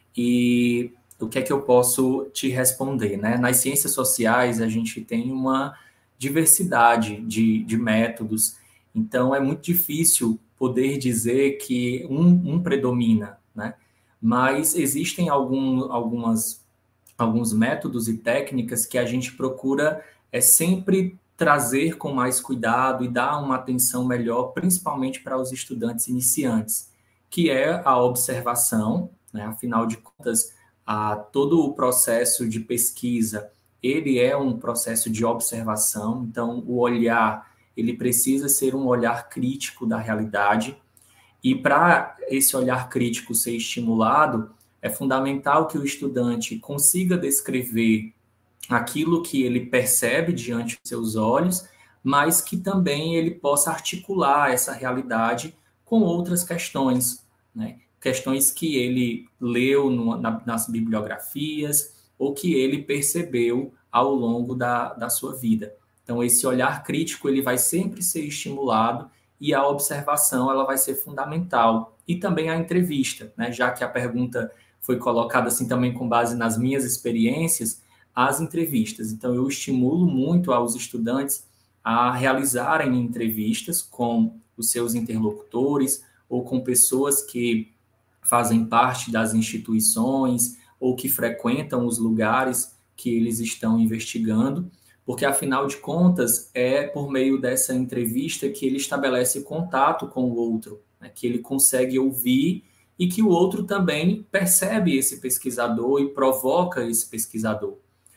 E o que é que eu posso te responder, né? Nas ciências sociais, a gente tem uma diversidade de métodos, então é muito difícil poder dizer que um predomina, né? Mas existem alguns métodos e técnicas que a gente procura sempre trazer com mais cuidado e dar uma atenção melhor, principalmente para os estudantes iniciantes, que é a observação, né? Afinal de contas, todo o processo de pesquisa, ele é um processo de observação, então o olhar, ele precisa ser um olhar crítico da realidade, e para esse olhar crítico ser estimulado, é fundamental que o estudante consiga descrever aquilo que ele percebe diante dos seus olhos, mas que também ele possa articular essa realidade com outras questões, né? Questões que ele leu nas bibliografias ou que ele percebeu ao longo da sua vida. Então, esse olhar crítico ele vai sempre ser estimulado e a observação ela vai ser fundamental. E também a entrevista, né? Já que a pergunta foi colocada assim também com base nas minhas experiências, as entrevistas. Então, eu estimulo muito aos estudantes a realizarem entrevistas com os seus interlocutores ou com pessoas que fazem parte das instituições ou que frequentam os lugares que eles estão investigando, porque, afinal de contas, é por meio dessa entrevista que ele estabelece contato com o outro, né, que ele consegue ouvir e que o outro também percebe esse pesquisador e provoca esse pesquisador.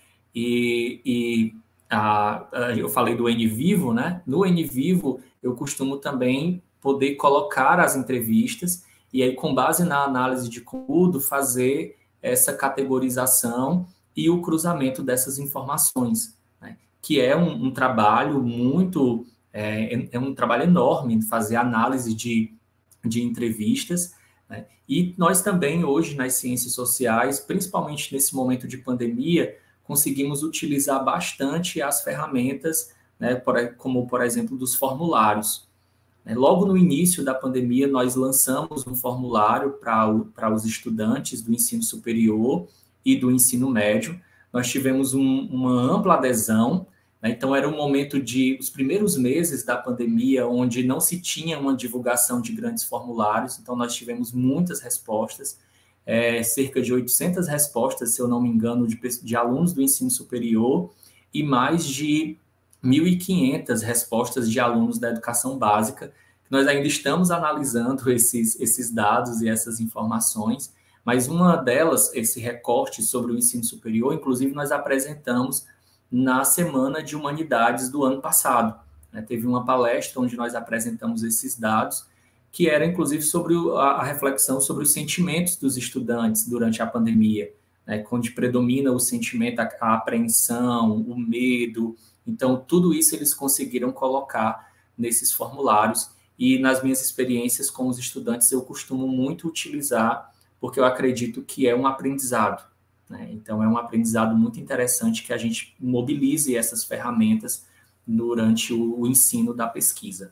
Eu falei do NVivo, né? No NVivo, eu costumo também poder colocar as entrevistas e aí, com base na análise de conteúdo, fazer essa categorização e o cruzamento dessas informações, né? Que é um trabalho muito... É um trabalho enorme fazer análise de entrevistas, né? E nós também, hoje, nas ciências sociais, principalmente nesse momento de pandemia, conseguimos utilizar bastante as ferramentas, né, como, por exemplo, dos formulários. Logo no início da pandemia, nós lançamos um formulário para os estudantes do ensino superior e do ensino médio. Nós tivemos uma ampla adesão, né? Então, era um momento os primeiros meses da pandemia, onde não se tinha uma divulgação de grandes formulários, então nós tivemos muitas respostas, cerca de 800 respostas, se eu não me engano, de alunos do ensino superior e mais de 1.500 respostas de alunos da educação básica. Nós ainda estamos analisando esses dados e essas informações, mas uma delas, esse recorte sobre o ensino superior, inclusive nós apresentamos na Semana de Humanidades do ano passado. Teve uma palestra onde nós apresentamos esses dados, que era inclusive sobre a reflexão sobre os sentimentos dos estudantes durante a pandemia, né, onde predomina o sentimento, a apreensão, o medo. Então, tudo isso eles conseguiram colocar nesses formulários, e nas minhas experiências com os estudantes eu costumo muito utilizar, porque eu acredito que é um aprendizado, né? Então, é um aprendizado muito interessante que a gente mobilize essas ferramentas durante o ensino da pesquisa.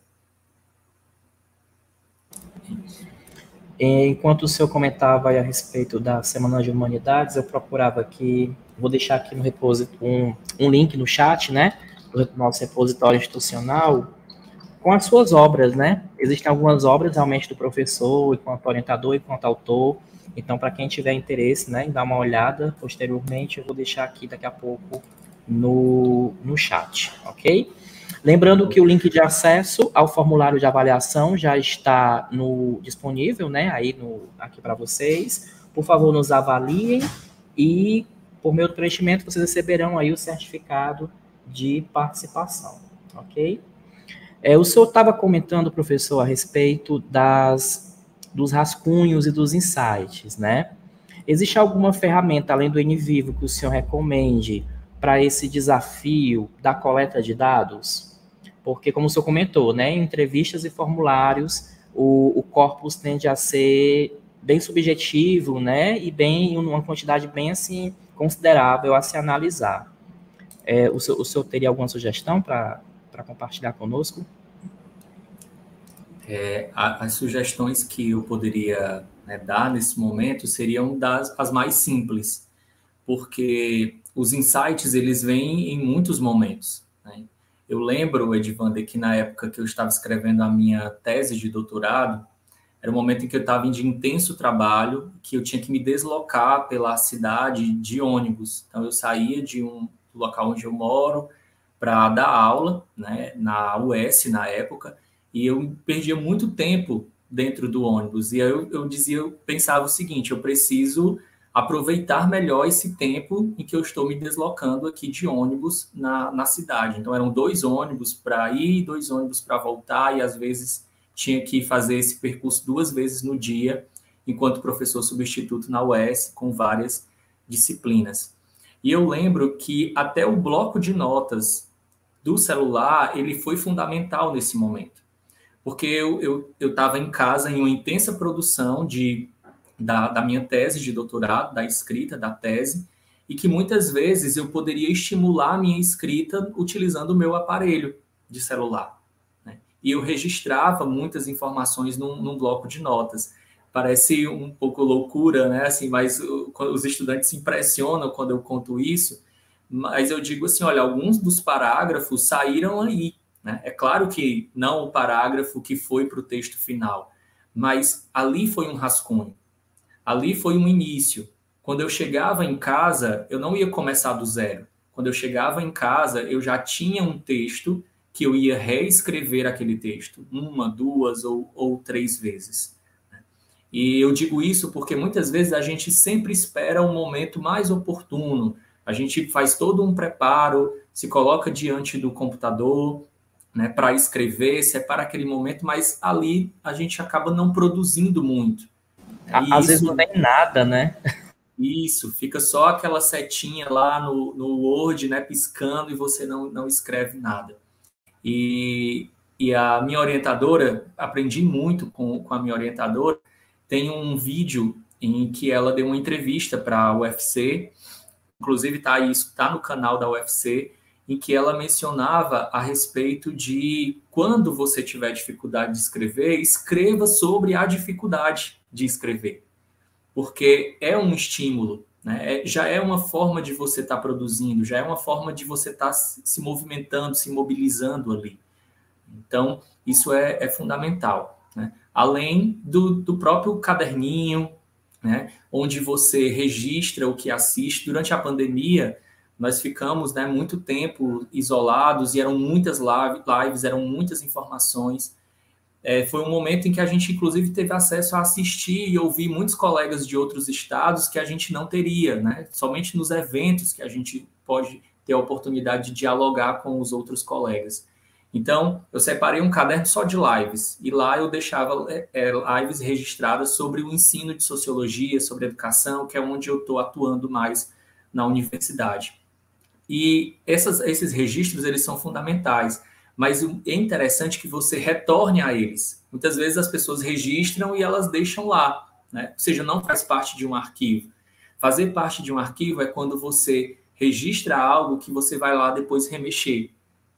Enquanto o senhor comentava aí a respeito da Semana de Humanidades, eu procurava aqui, vou deixar aqui no repositório um link no chat, né, do nosso repositório institucional, com as suas obras, né? Existem algumas obras realmente do professor, enquanto orientador, enquanto autor. Então, para quem tiver interesse, né, em dar uma olhada posteriormente, eu vou deixar aqui daqui a pouco no chat, ok? Lembrando que o link de acesso ao formulário de avaliação já está disponível, né, aqui para vocês. Por favor, nos avaliem e, por meio do preenchimento, vocês receberão aí o certificado de participação, ok? O senhor estava comentando, professor, a respeito dos rascunhos e dos insights, né? Existe alguma ferramenta, além do NVivo, que o senhor recomende para esse desafio da coleta de dados? Porque, como o senhor comentou, né, em entrevistas e formulários, o corpus tende a ser bem subjetivo, né, e uma quantidade bem, assim, considerável a se analisar. O senhor teria alguma sugestão para compartilhar conosco? As sugestões que eu poderia, né, dar nesse momento seriam as mais simples, porque os insights, eles vêm em muitos momentos, né? Eu lembro, Edvander, que na época que eu estava escrevendo a minha tese de doutorado, era um momento em que eu estava de intenso trabalho, que eu tinha que me deslocar pela cidade de ônibus. Então, eu saía do local onde eu moro para dar aula, né, na UES, na época, e eu perdia muito tempo dentro do ônibus. E aí eu pensava o seguinte, eu preciso aproveitar melhor esse tempo em que eu estou me deslocando aqui de ônibus na cidade. Então, eram 2 ônibus para ir, 2 ônibus para voltar, e às vezes tinha que fazer esse percurso 2 vezes no dia, enquanto professor substituto na UES, com várias disciplinas. E eu lembro que até o bloco de notas do celular, ele foi fundamental nesse momento, porque eu estava em casa em uma intensa produção da minha tese de doutorado, da escrita da tese, e que muitas vezes eu poderia estimular a minha escrita utilizando o meu aparelho de celular, né? E eu registrava muitas informações num bloco de notas. Parece um pouco loucura, né? Assim, mas os estudantes se impressionam quando eu conto isso, mas eu digo assim, olha, alguns dos parágrafos saíram aí, né? É claro que não o parágrafo que foi para o texto final, mas ali foi um rascunho. Ali foi um início. Quando eu chegava em casa, eu não ia começar do zero. Quando eu chegava em casa, eu já tinha um texto que eu ia reescrever aquele texto 1, 2 ou 3 vezes. E eu digo isso porque muitas vezes a gente sempre espera um momento mais oportuno. A gente faz todo um preparo, se coloca diante do computador, né, para escrever, separa aquele momento, mas ali a gente acaba não produzindo muito. Às vezes não tem nada, né? Isso, fica só aquela setinha lá no Word, né, piscando, e você não escreve nada. E a minha orientadora, aprendi muito com a minha orientadora, tem um vídeo em que ela deu uma entrevista para a UFC, inclusive tá no canal da UFC, em que ela mencionava a respeito de quando você tiver dificuldade de escrever, escreva sobre a dificuldade de escrever, porque é um estímulo, né? Já é uma forma de você estar produzindo, já é uma forma de você estar se movimentando, se mobilizando ali. Então, isso é fundamental, né? Além do próprio caderninho, né, onde você registra o que assiste. Durante a pandemia, nós ficamos, né, muito tempo isolados e eram muitas lives, eram muitas informações. Foi um momento em que a gente, inclusive, teve acesso a assistir e ouvir muitos colegas de outros estados que a gente não teria, né? Somente nos eventos que a gente pode ter a oportunidade de dialogar com os outros colegas. Então, eu separei um caderno só de lives, e lá eu deixava lives registradas sobre o ensino de sociologia, sobre educação, que é onde eu estou atuando mais na universidade. E esses registros, eles são fundamentais, mas é interessante que você retorne a eles. Muitas vezes as pessoas registram e elas deixam lá, né? Ou seja, não faz parte de um arquivo. Fazer parte de um arquivo é quando você registra algo que você vai lá depois remexer, né?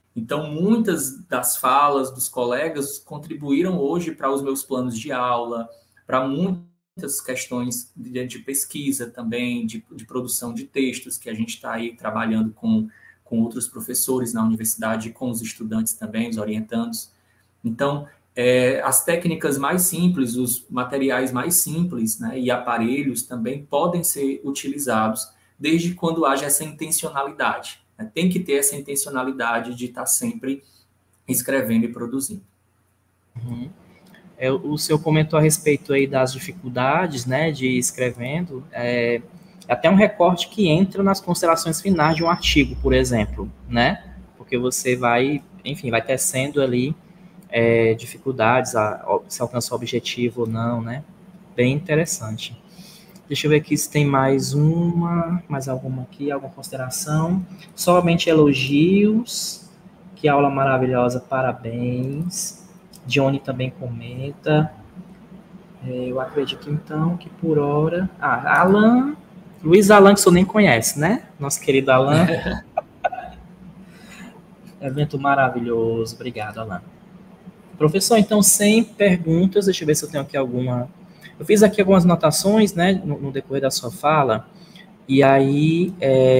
Então, muitas das falas dos colegas contribuíram hoje para os meus planos de aula, para muitas questões de pesquisa também, de produção de textos, que a gente está aí trabalhando com outros professores na universidade, com os estudantes também, os orientandos. Então, as técnicas mais simples, os materiais mais simples, né, e aparelhos também podem ser utilizados, desde quando haja essa intencionalidade. Né? Tem que ter essa intencionalidade de estar sempre escrevendo e produzindo. Uhum. O senhor comentou a respeito aí das dificuldades, né, de escrevendo, até um recorte que entra nas considerações finais de um artigo, por exemplo, né, porque você vai, enfim, vai tecendo ali dificuldades, se alcança o objetivo ou não, né, bem interessante. Deixa eu ver aqui se tem mais alguma aqui, alguma consideração. Somente elogios, que aula maravilhosa, parabéns. Johnny também comenta. Eu acredito, então, que por hora... Alan... Luiz Alan, que o senhor nem conhece, né? Nosso querido Alan. Evento maravilhoso. Obrigado, Alan. Professor, então, sem perguntas, deixa eu ver se eu tenho aqui alguma... Eu fiz aqui algumas anotações, né, no decorrer da sua fala, e aí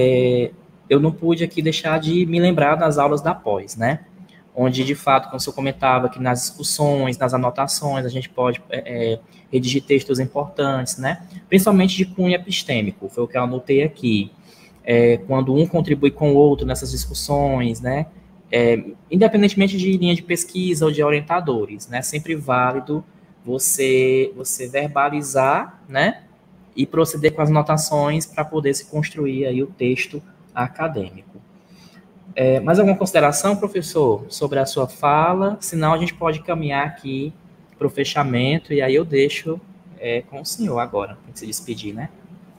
eu não pude aqui deixar de me lembrar das aulas da pós, né? Onde, de fato, como o senhor comentava, que nas discussões, nas anotações, a gente pode redigir textos importantes, né? Principalmente de cunho epistêmico, foi o que eu anotei aqui. Quando um contribui com o outro nessas discussões, né? Independentemente de linha de pesquisa ou de orientadores, né? Sempre válido você verbalizar, né? E proceder com as anotações para poder se construir aí o texto acadêmico. Mais alguma consideração, professor, sobre a sua fala? Senão a gente pode caminhar aqui para o fechamento, e aí eu deixo com o senhor agora, para se despedir, né?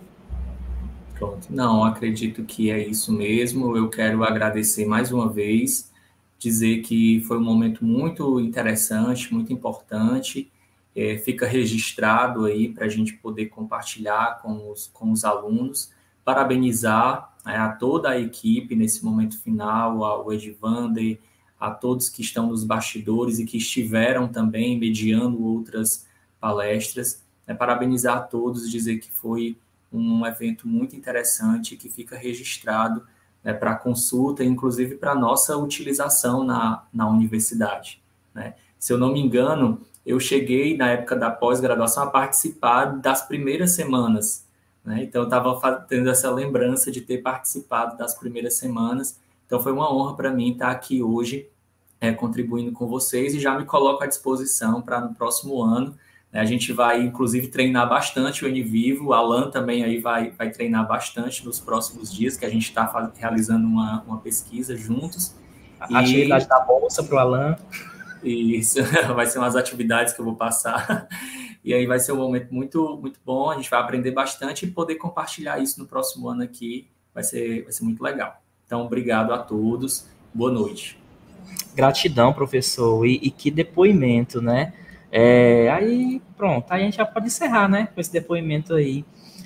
Pronto. Não, acredito que é isso mesmo. Eu quero agradecer mais uma vez, dizer que foi um momento muito interessante, muito importante. Fica registrado aí para a gente poder compartilhar com os alunos. Parabenizar a toda a equipe nesse momento final, ao Edivander, a todos que estão nos bastidores e que estiveram também mediando outras palestras. Parabenizar a todos, dizer que foi um evento muito interessante que fica registrado para consulta, inclusive para nossa utilização na universidade. Né? Se eu não me engano, eu cheguei, na época da pós-graduação, a participar das primeiras semanas. Né? Então, eu estava tendo essa lembrança de ter participado das primeiras semanas. Então, foi uma honra para mim estar aqui hoje, contribuindo com vocês, e já me coloco à disposição para no próximo ano. A gente vai, inclusive, treinar bastante o NVivo. O Alan também aí vai treinar bastante nos próximos dias, que a gente está realizando uma pesquisa juntos. A atividade da bolsa para o Alan. Isso, vai ser umas atividades que eu vou passar. E aí vai ser um momento muito, muito bom. A gente vai aprender bastante e poder compartilhar isso no próximo ano aqui. Vai ser muito legal. Então, obrigado a todos. Boa noite. Gratidão, professor. E que depoimento, né? Aí, pronto. Aí a gente já pode encerrar, né? Com esse depoimento aí.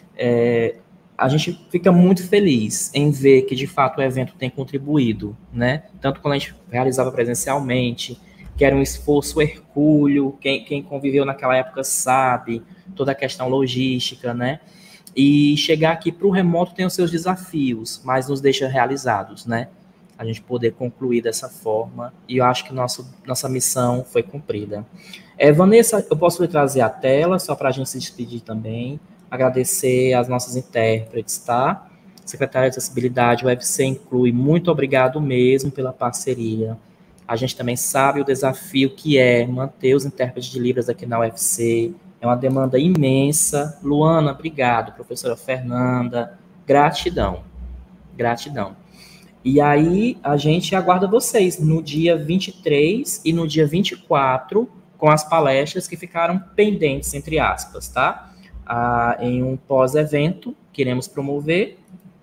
A gente fica muito feliz em ver que, de fato, o evento tem contribuído, né? Tanto quando a gente realizava presencialmente, que era um esforço hercúleo, quem conviveu naquela época sabe, toda a questão logística, né? E chegar aqui para o remoto tem os seus desafios, mas nos deixa realizados, né? A gente poder concluir dessa forma, e eu acho que nossa missão foi cumprida. Vanessa, eu posso lhe trazer a tela, só para a gente se despedir também, agradecer às nossas intérpretes, tá? Secretária de Acessibilidade, o UFC inclui, muito obrigado mesmo pela parceria. A gente também sabe o desafio que é manter os intérpretes de Libras aqui na UFC, é uma demanda imensa. Luana, obrigado. Professora Fernanda, gratidão. Gratidão. E aí, a gente aguarda vocês no dia 23 e no dia 24, com as palestras que ficaram pendentes, entre aspas, tá? Em um pós-evento, que iremos promover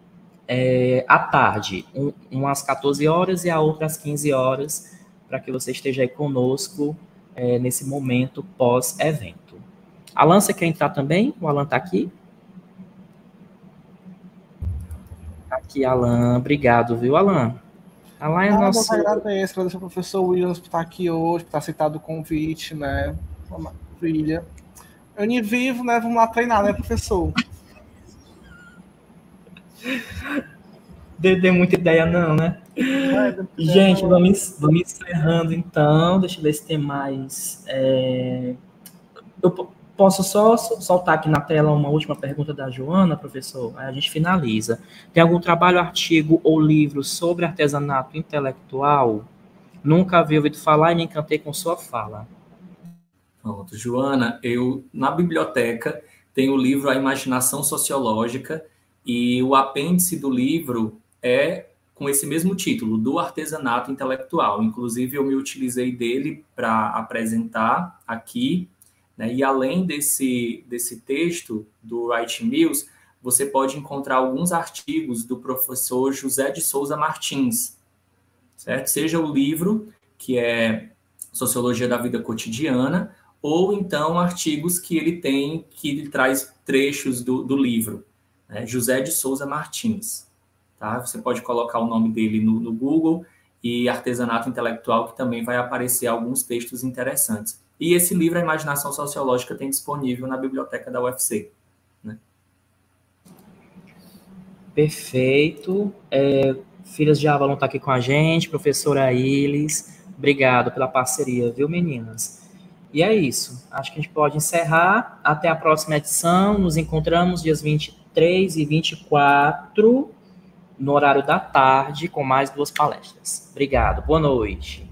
à tarde, uma às 14 horas e a outra às 15 horas, para que você esteja aí conosco nesse momento pós-evento. Alan, você quer entrar também? O Alan está aqui? Aqui, Alan. Obrigado, viu, Alan? lá é o Eu nosso... agradeço ao professor Williams por estar aqui hoje, por estar aceitado o convite, né? Uma maravilha. Univivo, né? Vamos lá treinar, né, professor? Dê muita ideia não, né? Gente, vamos encerrando então. Deixa eu ver se tem mais. Eu posso só soltar aqui na tela uma última pergunta da Joana, professor? Aí a gente finaliza. Tem algum trabalho, artigo ou livro sobre artesanato intelectual? Nunca havia ouvido falar e me encantei com sua fala. Pronto, Joana, eu na biblioteca tenho o livro A Imaginação Sociológica e o apêndice do livro é com esse mesmo título, do artesanato intelectual. Inclusive, eu me utilizei dele para apresentar aqui, né? E além desse texto do Wright Mills, você pode encontrar alguns artigos do professor José de Souza Martins, certo? Seja o livro, que é Sociologia da Vida Cotidiana, ou então artigos que ele tem, que ele traz trechos do livro, né? José de Souza Martins. Tá? Você pode colocar o nome dele no Google e artesanato intelectual, que também vai aparecer alguns textos interessantes. E esse livro, A Imaginação Sociológica, tem disponível na biblioteca da UFC. Né? Perfeito. Filhas de Avalon está aqui com a gente, professora Ilis. Obrigado pela parceria, viu, meninas? E é isso. Acho que a gente pode encerrar. Até a próxima edição. Nos encontramos dias 23 e 24, no horário da tarde, com mais 2 palestras. Obrigado. Boa noite.